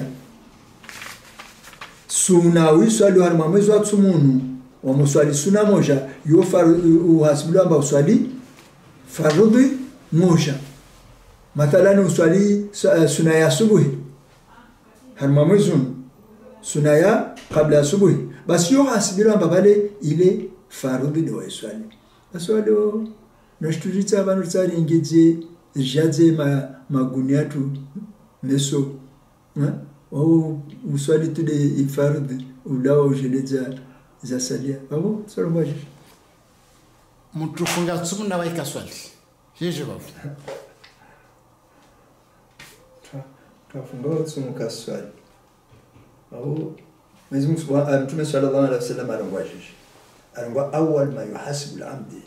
suna wiswali wa harma mwezi wa Tumunu wa muswali suna moja yo uhasibilwa amba uswali fardhi moja mathalani uswali suna ya subuhi harma mwezi suna ya kabla ya subuhi basi yo hasibira amba pale ile fardhi ndio iswali basi wado nashturitsa abantu tsari ingeje jaje ma magunia tu meso ha au uswali tu de fardhi ulawa ujeleza za salia babo solo moja mtu funga tsumu na waika swali jeje babo ta funga tsumu ka swali au Mwenyezi Mungu Mtume sallallahu alaihi wasallam alingwaje alingwa awwal ma yuhasibu al-amdi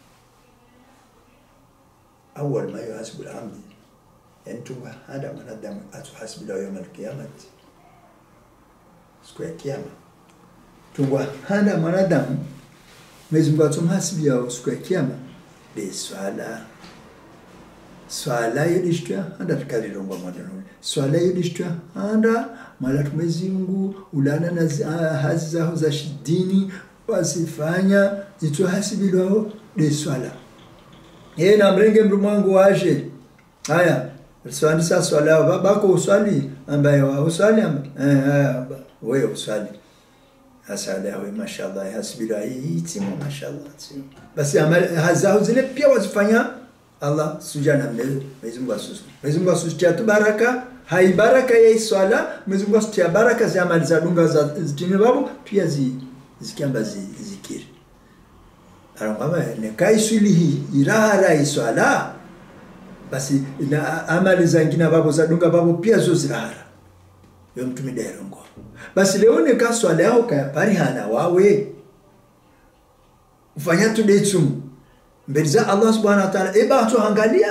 awwal ma yuhasibu al-amdi yantunga hada mwanadamu atuhasibu yawm al-qiyamah siku ya kiyama tungwa hada mwanadamu Mwenyezi Mungu atumhasibu yao siku ya kiyama de swala swala yedishtua hada tukalilongwa mwanadamu swala yedishtua handa mala Mwenyezi Mungu ulana na hazi zao za shidini wasifanya ituhasibilwao de swala yeye na mrenge mrumangu waje haya swali sasa swala babako uswali ambaye wa uswali eh wewe uswali asala wewe mashallah hasibilwa hii mashallah basi hazao zile pia wazifanya Allah sujana mbele Mwenyezi Mungu asusu Mwenyezi Mungu asusu tu baraka hai baraka ya swala Mwenyezi Mungu asusu baraka za amali za dunga za zitini babu pia zi zikiamba zi, zikiri arangama ne kaisuli hii irara swala basi na amali za ngina babu za dunga babu pia zo zirara yo mtume darongo basi leo ne ka swala yao ka pari hana wawe ufanya tu detum mbele za Allah subhanahu wa ta'ala eba tu angalia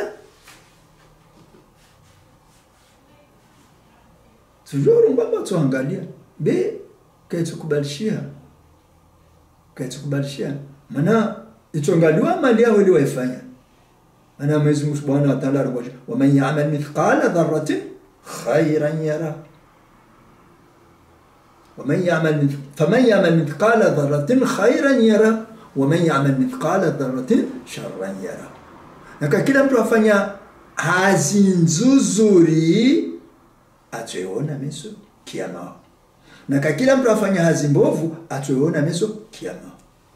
tujoro mbaba tu angalia be kaitukubalishia kaitukubalishia maana itongaliwa mali yao ile waifanya maana Mwenyezi Mungu subhanahu wa ta'ala anakuja wa man ya'mal mithqala dharratin khayran yara wa man ya'mal faman ya'mal mithqala dharratin khayran yara wa man ya'mal mithqala dharratin sharran yara na kila mtu afanya hazi nzuri atoiona meso kiyama na kila mtu afanya hazi mbovu atoiona meso kiyama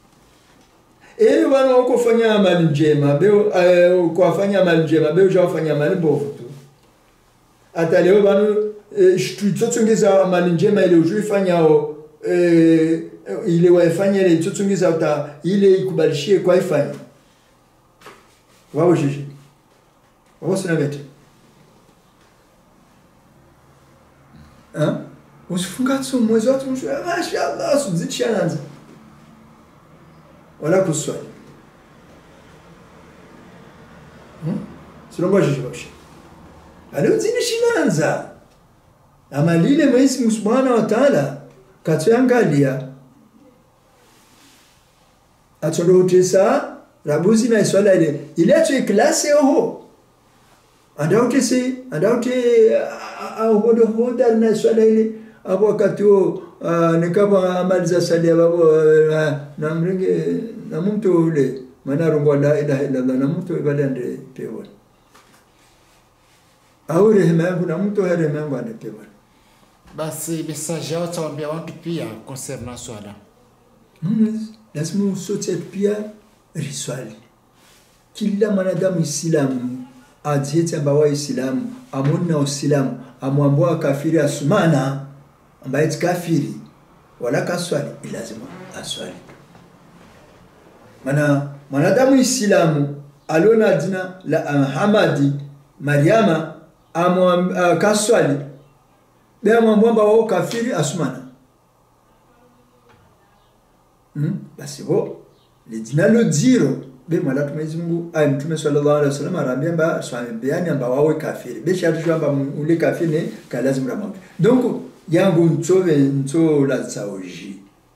eh bwana uko fanya amali njema beo uko afanya amali njema beo ujafanya amali mbovu tu hata leo bwana shtuitsongeza amali njema ile ujifanyao eh ile waifanya ile tsongeza uta ile ikubalishie kwa ifanya wao jiji wao sina bete ah usifunga tu mwezi wa tumshwa mashaallah suzichanza wala kuswali hmm sio jiji bashi alozini shinanza amalile Mwenyezi Subhanahu wa Ta'ala katuangalia atolotesa rabuzi na swala ile ile acho klase oho adautese adaute au hodo hoda na swala ile hapo wakati huo nikaba amali za salia babo na mrenge na mtu ule maana rongo la ilaha illa Allah na mtu ibadande pewa au rehema yangu na mtu rehema yangu anapewa basi message yao tawaambia watu pia concernant swala mm lazima usote pia riswali kila mwanadamu Islamu ajiete ambaye Waislamu amuna Uislamu amwambwa kafiri asumana ambaye kafiri wala kaswali lazima aswali maana mwanadamu Islamu aliona jina la Muhammadi Maryama amwambwa kaswali bea mwambamba wao kafiri asumana hmm? Basi ho lijinalo jiro be mwala Mwenyezi Mungu ay Mtume sallallahu alaihi wasallam arambia mba swami beani amba wawe kafiri be shatu amba ule kafiri ne kalazim ramam donc yangu mtove mto la tsaoji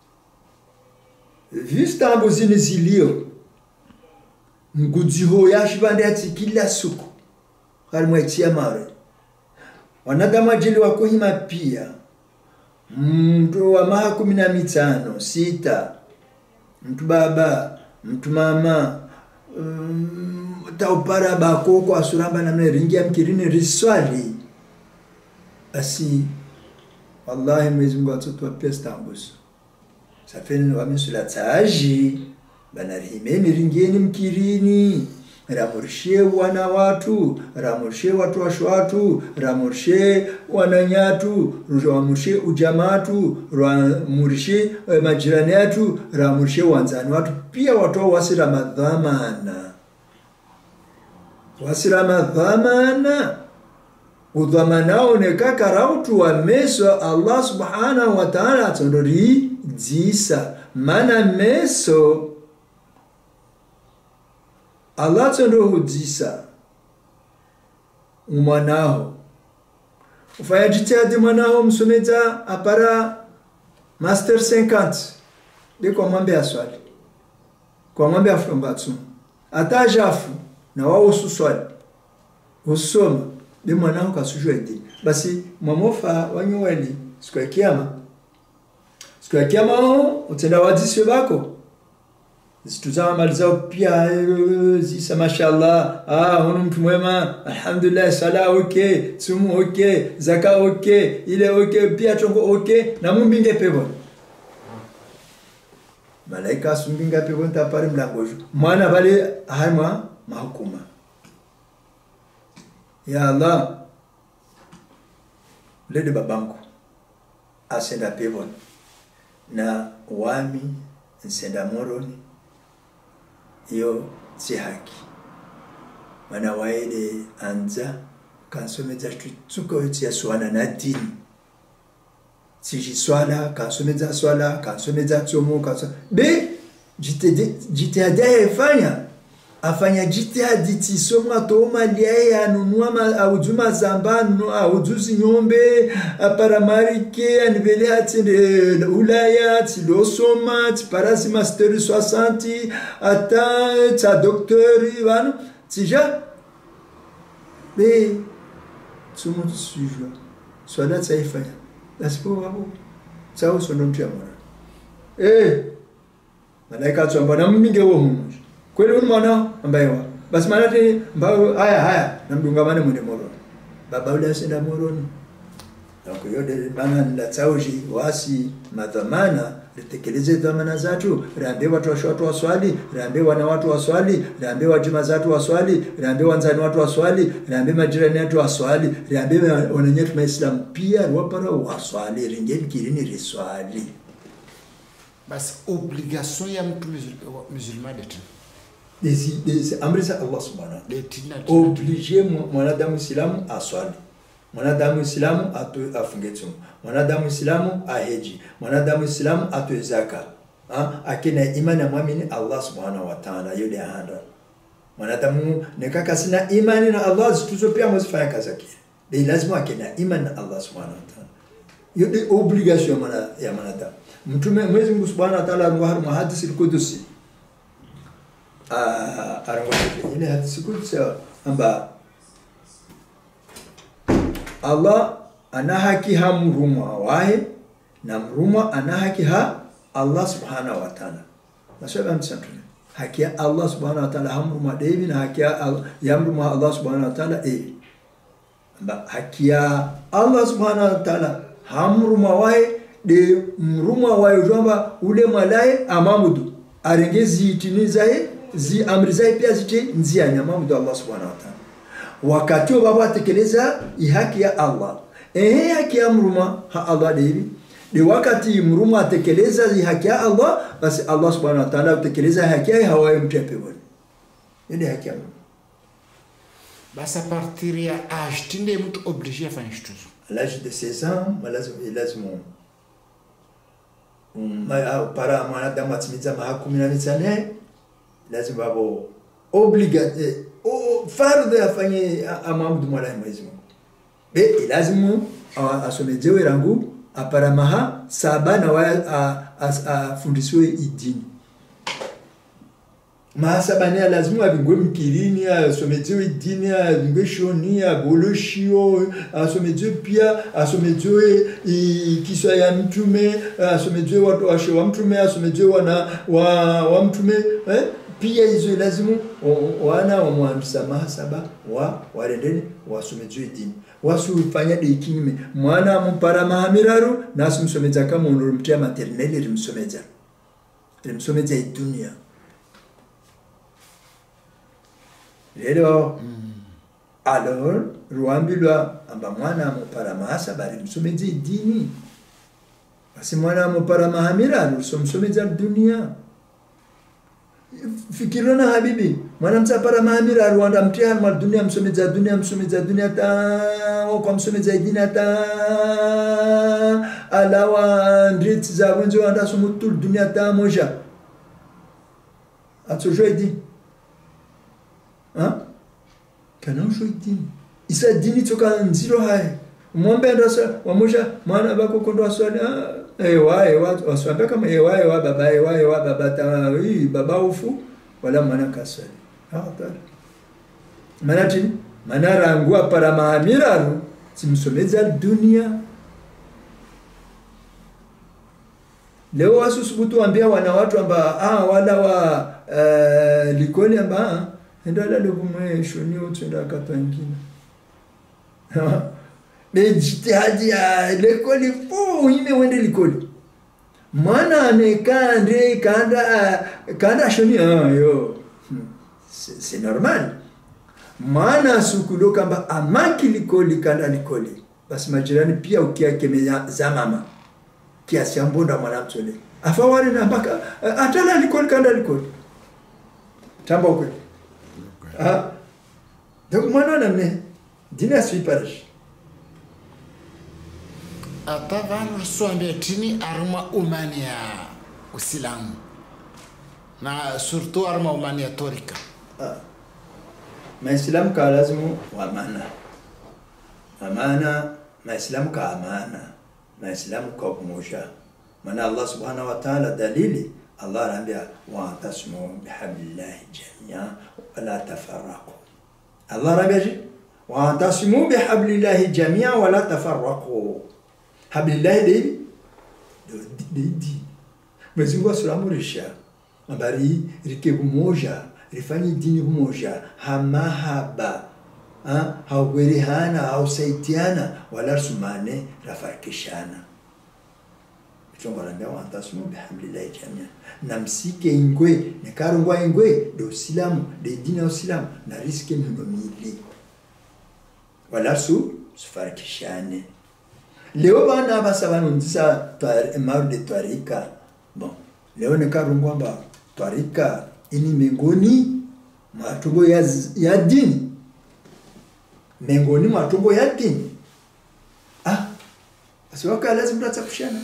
vista mbozini zilio ngudziho yashibande ati kila siku halimwaitia mare wanadamu ajili wako hima pia mtu wa maha kumi na mitano sita mtu baba mtu mama um, taupara bako kwa suramba na meringia mkirini riswali basi wallahi Mwenyezi Mungu atotoa pia stambus safeni wa misula taji banarihimeni ringeni mkirini ramurshe wana watu ramurshe watu washwatu ramurshe wananyatu ramurshe ujamatu ramurshe eh, majirani yetu ramurshe wanzani watu pia watu wasira madhamana wasira madhamana udhamanao nekaka rautu wa meso Allah subhanahu wa ta'ala tondori jisa mana meso Allah tondo hudisa umwanao ufanya jitihadi mwanao msometa apara master cinquante de kwa mwambe aswali kwa mwambe afumbatsu atajafu na wao ususwali usoma de mwanao kasujwe ndi basi mwamofa wanyuweli siku ya kiyama siku ya kiyama utenda wadiswe bako zituzama mali zao pia zisa mashallah ah huyu mtu mwema alhamdulillah sala okay sumu okay zaka okay ile okay pia tongo okay na mumbinge pepo malaika sumbinga pepo ntapare mlangojo mwana bale haima mahukuma ya Allah lede babangu asenda pepo na wami nsenda moroni yo si haki mana waede anza kansomeza tuko ya swala na dini si swala kansomeza swala kansomeza tsomo kanso be jite jite adaya fanya afanya jite aditi soma to malia anunua ma aujuma zambano aujuzi nyombe aparamarike anivele atinde ulaya tilosoma tiparasi master soixante ata ta docteur vano tija be tsomo tsujwa swala tsaifanya lasipo wabo tsao sono mtiamora eh malaika tsomba na mminge wo muno kweli huyu mwana ambaye wa basi manati mbao haya haya namdungamane mwende moro baba ule asenda moroni na kuyode bana ndatauji wasi madhamana litekeleze dhamana zatu rambe watu washwatu waswali rambe wana watu waswali rambe wajima zatu waswali rambe wanzani watu waswali rambe majirani watu waswali rambe wananyetu maislam pia wapara waswali ringeni kirini riswali basi obligation ya mtu musulman d'être des des amrisa Allah subhanahu obligé mwanadamu islamu aswali mwanadamu islamu atu afungetu mwanadamu islamu aheji mwanadamu islamu atu zaka ha akina imani muamini Allah subhanahu wa ta'ala yule ahanda mwanadamu nekaka sina imani na Allah zituzo pia mzifanya kazi yake ni lazima akina imani na Allah subhanahu wa ta'ala yule obligation ya mwanadamu mtume Mwenyezi Mungu subhanahu wa ta'ala wa hadisi al-Qudusi ah arangwa ile hadisi kudusi amba Allah ana haki ha mrumwa wahe na mrumwa ana haki ha Allah subhanahu wa ta'ala nasema mtsantuni haki ya Allah subhanahu wa ta'ala hamrumwa devi na haki ya mrumwa Allah subhanahu wa ta'ala e amba haki ya Allah subhanahu wa ta'ala hamrumwa wahe de mrumwa wahe jomba ule malaye amamudu arengezi itinizae zi amrizae pia zite nzia nyamamudu Allah subhanahu wa ta'ala wakati baba atekeleza haki ya Allah eh haki ya mruma ha Allah devi de wakati mruma atekeleza haki ya Allah basi Allah subhanahu wa ta'ala atekeleza haki ya hawaye mtepe bwana ndio haki ya basi a partir ya age tinde mtu obligé afanye kitu à l'âge de seize ans lazima lazima ma para mwanadamu atimiza miaka kumi na mitano lazima wao obligate o fardhi afanye amaabudu Mola Mwenyezi Mungu. Be lazima asomejewe rangu apara maha saba na wa afundishwe idini. Maha saba ni lazima abingwe mkirini asomejewe idini abingwe shoni aboloshio asomejewe pia asomejewe kiswa ya mtume asomejewe watu wa wa mtume asomejewe wana wa wa mtume eh pia hizo lazima wana wa muamsamaha saba wa warendeni wasomejewe dini wasufanya de kinyume mwana mpara mahamiraru nasumsomeza kama unurumtia maternelle rimsomeza rimsomeza dunia lelo mm. Alors ruambilwa amba mwana mpara mahasa bari msomeze dini basi mwana mpara mahamiraru somsomeza dunia. Fikirona habibi mwana msapara mahamira Rwanda mtia mwa dunia msomeza dunia msomeza dunia ta kwa msomeza dini ta alawa ndrit za wenzo wanda somutu dunia ta moja atsojoidi ha kana ujoidi isa dini toka nziro hai mwombe ndosa wamoja mwana bako kondo aswali ewa ewa waswambia kama ewa ewa baba ewa ewa baba ta hii baba ufu wala mwana kaswali hatari manati manara angua para mahamiraru simsomeza dunia. Leo wasusubutu ambia wana watu amba ah wala wa uh, likoli amba enda la lugumwe shoni utunda katangina Bejitihadi ya lekoli fu ime wende likoli. Mana aneka andre kanda kanda shoni ah yo. C'est normal. Mana sukulo kamba amaki likoli kanda likoli. Basi majirani pia ukia kemea za mama. Kiasi ambonda mwanamtole. Afawari na mpaka atala likoli kanda likoli. Tamba ukwe. Ah. Donc mwana namne dina suiparish. Atavan swambe tini arma umania usilamu na surtout arma umania torika. Ah. Maislamu ka lazimu wa amana. Amana maislamu ka amana. Maislamu ka umoja. Maana Allah subhanahu wa ta'ala dalili Allah anambia wa tasmu bihablillahi jami'a wa la tafarraqu. Allah anambia wa tasmu bihablillahi jami'a wa la tafarraqu. Hablillahi dei dei Mwenyezi Mungu asulamurisha ambari rikebu moja rifanye dini moja hamahaba ha hawgerihana hausaitiana wala sumane rafarkishana. Chongo la ndio antasmu bihamdillahi jamia namsike ingwe nekarungwa ingwe do silamu de dini ya silamu na riske mhimili wala su sufarkishane. Leo bana basabana ndisa maru de twarika bon leo nekarungwa mba twarika ini mengoni matumbo ya ya dini mengoni matumbo ya dini ah asiwaka lazima tutakushana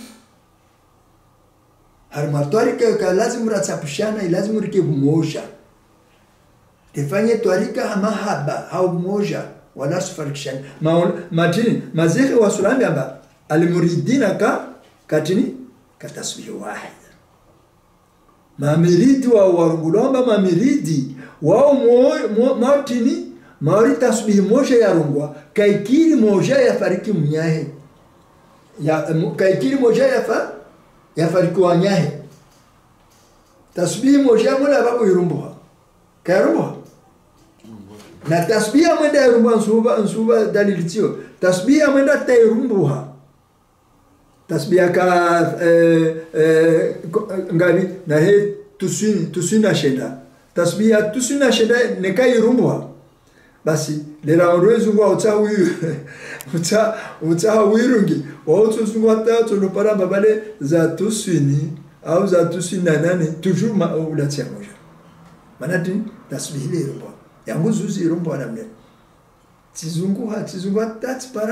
harmatwarika ka lazima tutakushana lazima rike mmoja defanye twarika mahaba au mmoja wala sufarikishana maon matini mazikhi wa sulami amba almuridina ka katini katasbihi wahid mamiridi wa warungulomba mamiridi wao mo matini maori tasbihi moja ya rungwa kaikiri moja ya fariki mnyahe ya kaikiri moja ya fa ya fariki wanyahe tasbihi moja mwana babu yurumbuha kayarumbuha na tasbihi amenda yurumbuha nsuba nsuba dalilitio tasbihi amenda tayurumbuha tasbihi ka eh, eh, ngabi na he tusini tusina shenda tasbihi tusina shenda nekayurumbuha basi lera orwezungwa utawi uta uta wirungi wautuzungwa tatu lopara babale za tusini au za tusina nane toujours ma ulatia moja manati tasbihi lero yangu zuzi rombo anamne tizungu ha tizungu tatu para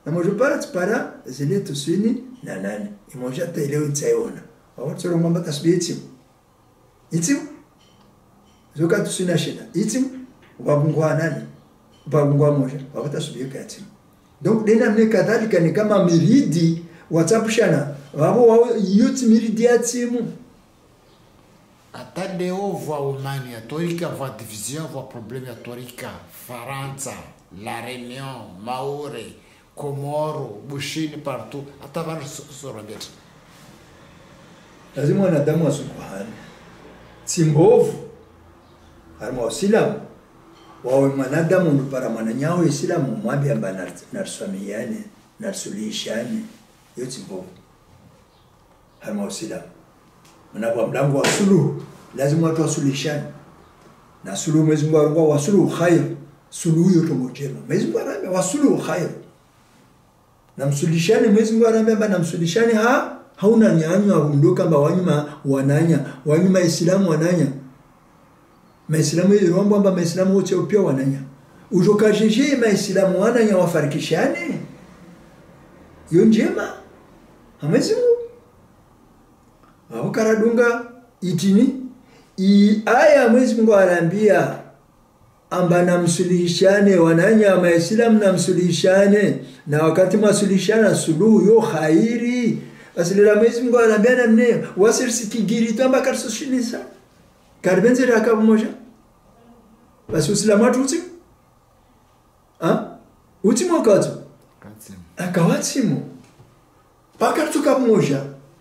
na moja para para zile tusini na nane imoja taileo itaiona watu wao mambo tasbihiti itimu zoka tusina shida itimu wabungwa nani wabungwa moja watasubika itimu donc dena mne kadhalika ni kama miridi watapushana wao wao yote miridi atimu atade ovwa umani atorika va division va problème atorika Faransa la Réunion Maore Komoro Bushini partout atavar sorobet lazima wanadamu asukuhani simbovu harma wasilamu wawe mwanadamu ndo para mwananyao islamu mwambi amba narsamiane narsulishane yote mbovu harma wasilamu mnapo mlango wa suluhu lazima watu wasulishane na suluhu Mwenyezi Mungu arungwa wasuluhu khair suluhu yote mojema Mwenyezi Mungu arambia wasuluhu khair na msulishane Mwenyezi Mungu arambia na msulishane ha hauna nyanywa undoka mba wanyuma wananya wanyuma islamu wananya maislamu yirombo amba maislamu wote pia wananya ujoka jeje maislamu wananya wafarikishane yo njema Mwenyezi Mungu Abukaradunga itini i aya Mwenyezi Mungu arambia amba namsulishane wananya maislamu namsulishane na wakati mwasulishana suluhu yo khairi asilira Mwenyezi Mungu arambia namne wasirsikigiri tamba karsoshilisa karbenze rakabu moja basi usilamatu uti ha uti mwakatu katsimu akawatsimu paka tuka moja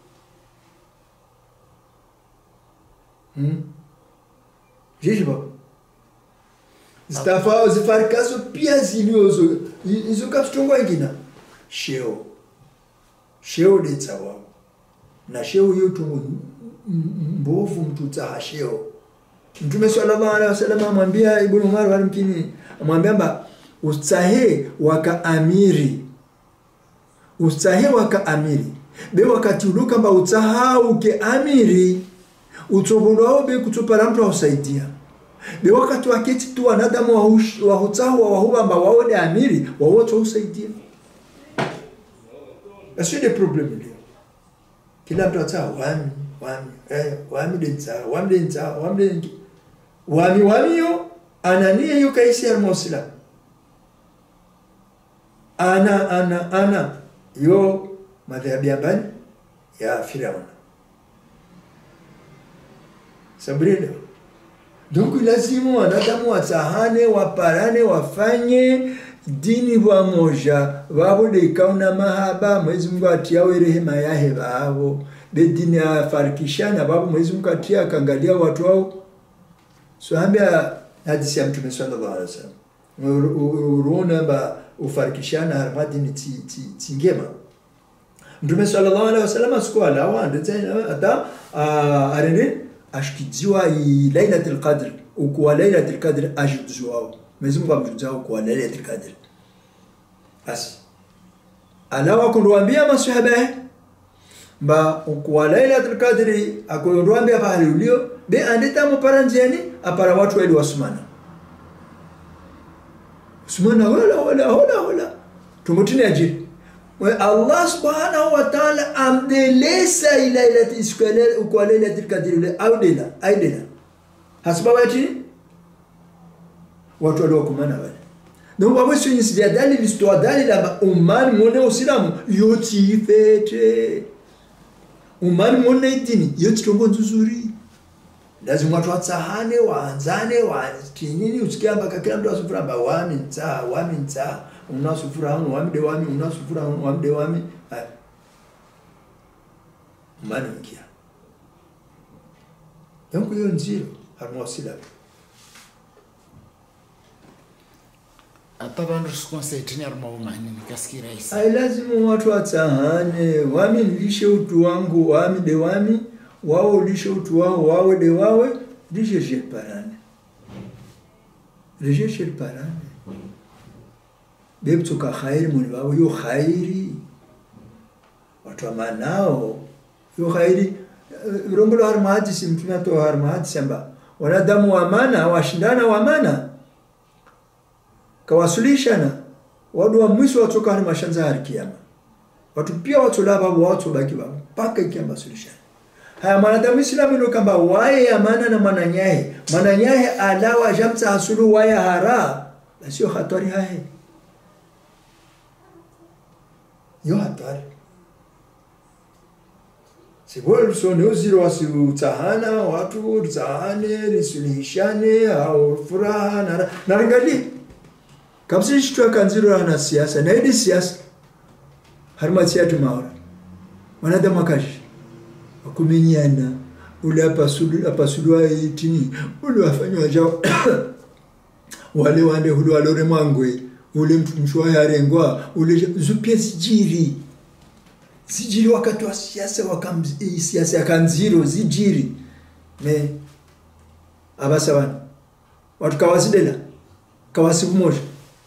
Hmm. Jeje baba. Zitafao zifarikazo pia ziliozo. Izo kapstongo ingina. Sheo. Sheo letsa wao. Na sheo yoto mbovu mtuta sheo. Mtume sallallahu alaihi wasallam amwambia Ibn Umar walimkini amwambia mba ustahe waka amiri. Ustahe waka amiri. Be wakati uluka mba utahau ke amiri. Utobulao be kutupara mtu usaidia be wakati wakati tu wanadamu wa hutawa wa huwa amba wao ni amiri wao wote usaidia asio de problème leo kila mtu atawa wami wami eh wami denza wami denza wami denza wami wami yo anania yo kaisi almuslim ana ana ana yo madhabi ya ya Firaun Sabrina. Donc lazima wanadamu watahane waparane wafanye dini wa moja wabo de kauna mahaba Mwenyezi Mungu atiawe rehema yahe babo be dini afarikishana babo Mwenyezi Mungu atia kangalia watu wao so ambia hadithi ya Mtume sallallahu alaihi wasallam urona ba ufarikishana harmadini ti ti tingema Mtume sallallahu alaihi wasallam asikuwa lawa anda ata arene ashkidziwa lailatul qadr ukwa lailatul qadr ajidziwa Mwenyezi Mungu amjudzao kwa lailatul qadr basi alawa kundoambia maswahaba ba ukwa lailatul qadr akondoambia pale ulio be andeta muparanjeni apara watu wali wasumana Usmana wala wala wala wala tumutini ajiri Allah subhanahu wa ta'ala amdelesa ila ila tisqala ukwa lailatul qadr audela aidela hasba wati watu waliokumana wale ndio babo sio nisija dalili l'histoire dalili la umman mone usilamu yoti fete umman mone dini yoti tongo nzuri lazima watu watsahane waanzane watinini usikia mpaka kila mtu asufura ba wami nta wami nta unasufura hano wami de wami unasufura hano wami de wami umman mkia donc hiyo nziro harmosila atabandu sikonseitini arma umani nikasikira isa ai lazima watu watsahane wami nilishe utu wangu wami de wami wao lishe utu wao wawe de wawe lishe shirparane lishe shirparane bebtu ka khairi muni wao yo khairi watu manao yo khairi rombo harmati simtuna to harmati samba wanadamu wa amana washindana wa amana kawasulishana wadu wa mwisho watoka hani mashanza hari kiyama. Watu pia watu laba watu baki ba mpaka ikiyama suluhisha. Haya mwanadamu Islamu ilo kamba wae amana na mananyahe. Mananyahe alawa jamta hasulu wae hara. Basi yo hatari hae. Yo hatari. Sibol so ne uziro wasi utahana watu utahane risulihishane au furaha na narangali kabisa shitwa kanziro na siasa na hili siasa harma siatu maora wanadamu akashi wakumenyana ule hapa sudu hapa sudu aitini ule wafanywa jao wale wande hulu walore mangwe ule mtu mshwa yarengwa ule zupia sijiri sijiri wakati wa siasa wakam siasa kanziro zijiri me abasa wana watu kawasidela kawasibu moja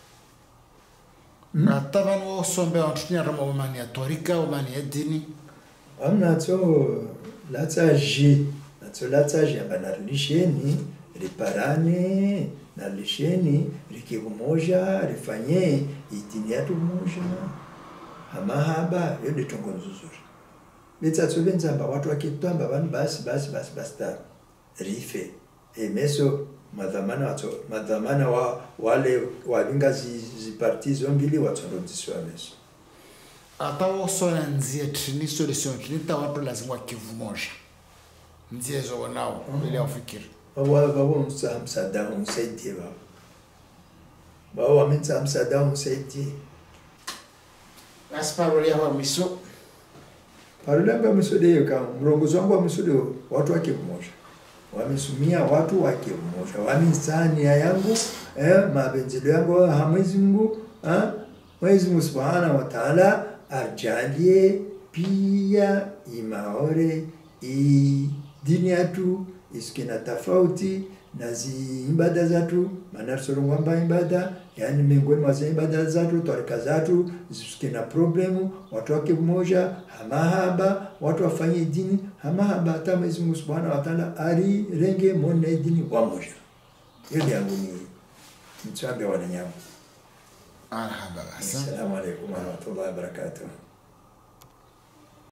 na taban wo sombe watu nya rama umani ya torika umani ya dini amna to lataji nato lataji abana lisheni riparane na lisheni rikibu moja rifanye itini yatu moja hamahaba yode tongo nzuzuri leta tubenza ba watu wakitamba bani basi basi basi basi ta rife emeso madhamana watu madhamana wa wale walinga zi, zi parti zombili watu ndiswa meso atawo sona nzie trini solution trinita watu lazima kivumoja nzie zo nao ile afikiri wa wa msa msada umsaidie ba ba wa msa msada umsaidie asparo ya wa miso parulanga misode kama mrongozo wangu wa misode watu wake mmoja wamesumia watu wake mmoja wamisani yangu eh mapenzi yangu hamwezi Mungu eh Mwenyezi Mungu Subhanahu wa Ta'ala ajalie pia imaore i dini yetu isikina tofauti na zi ibada zetu maana sorongwa ibada yani miongoni mwa ibada zetu tarika zetu zisikina problemu watu wake mmoja hamahaba watu wafanye dini hamahaba hata Mwenyezi Mungu Subhanahu wa Ta'ala ari renge mone dini wa moja yule yangu ni mtsambe wa nyango. Marhaba. Assalamu alaykum wa rahmatullahi wa barakatuh.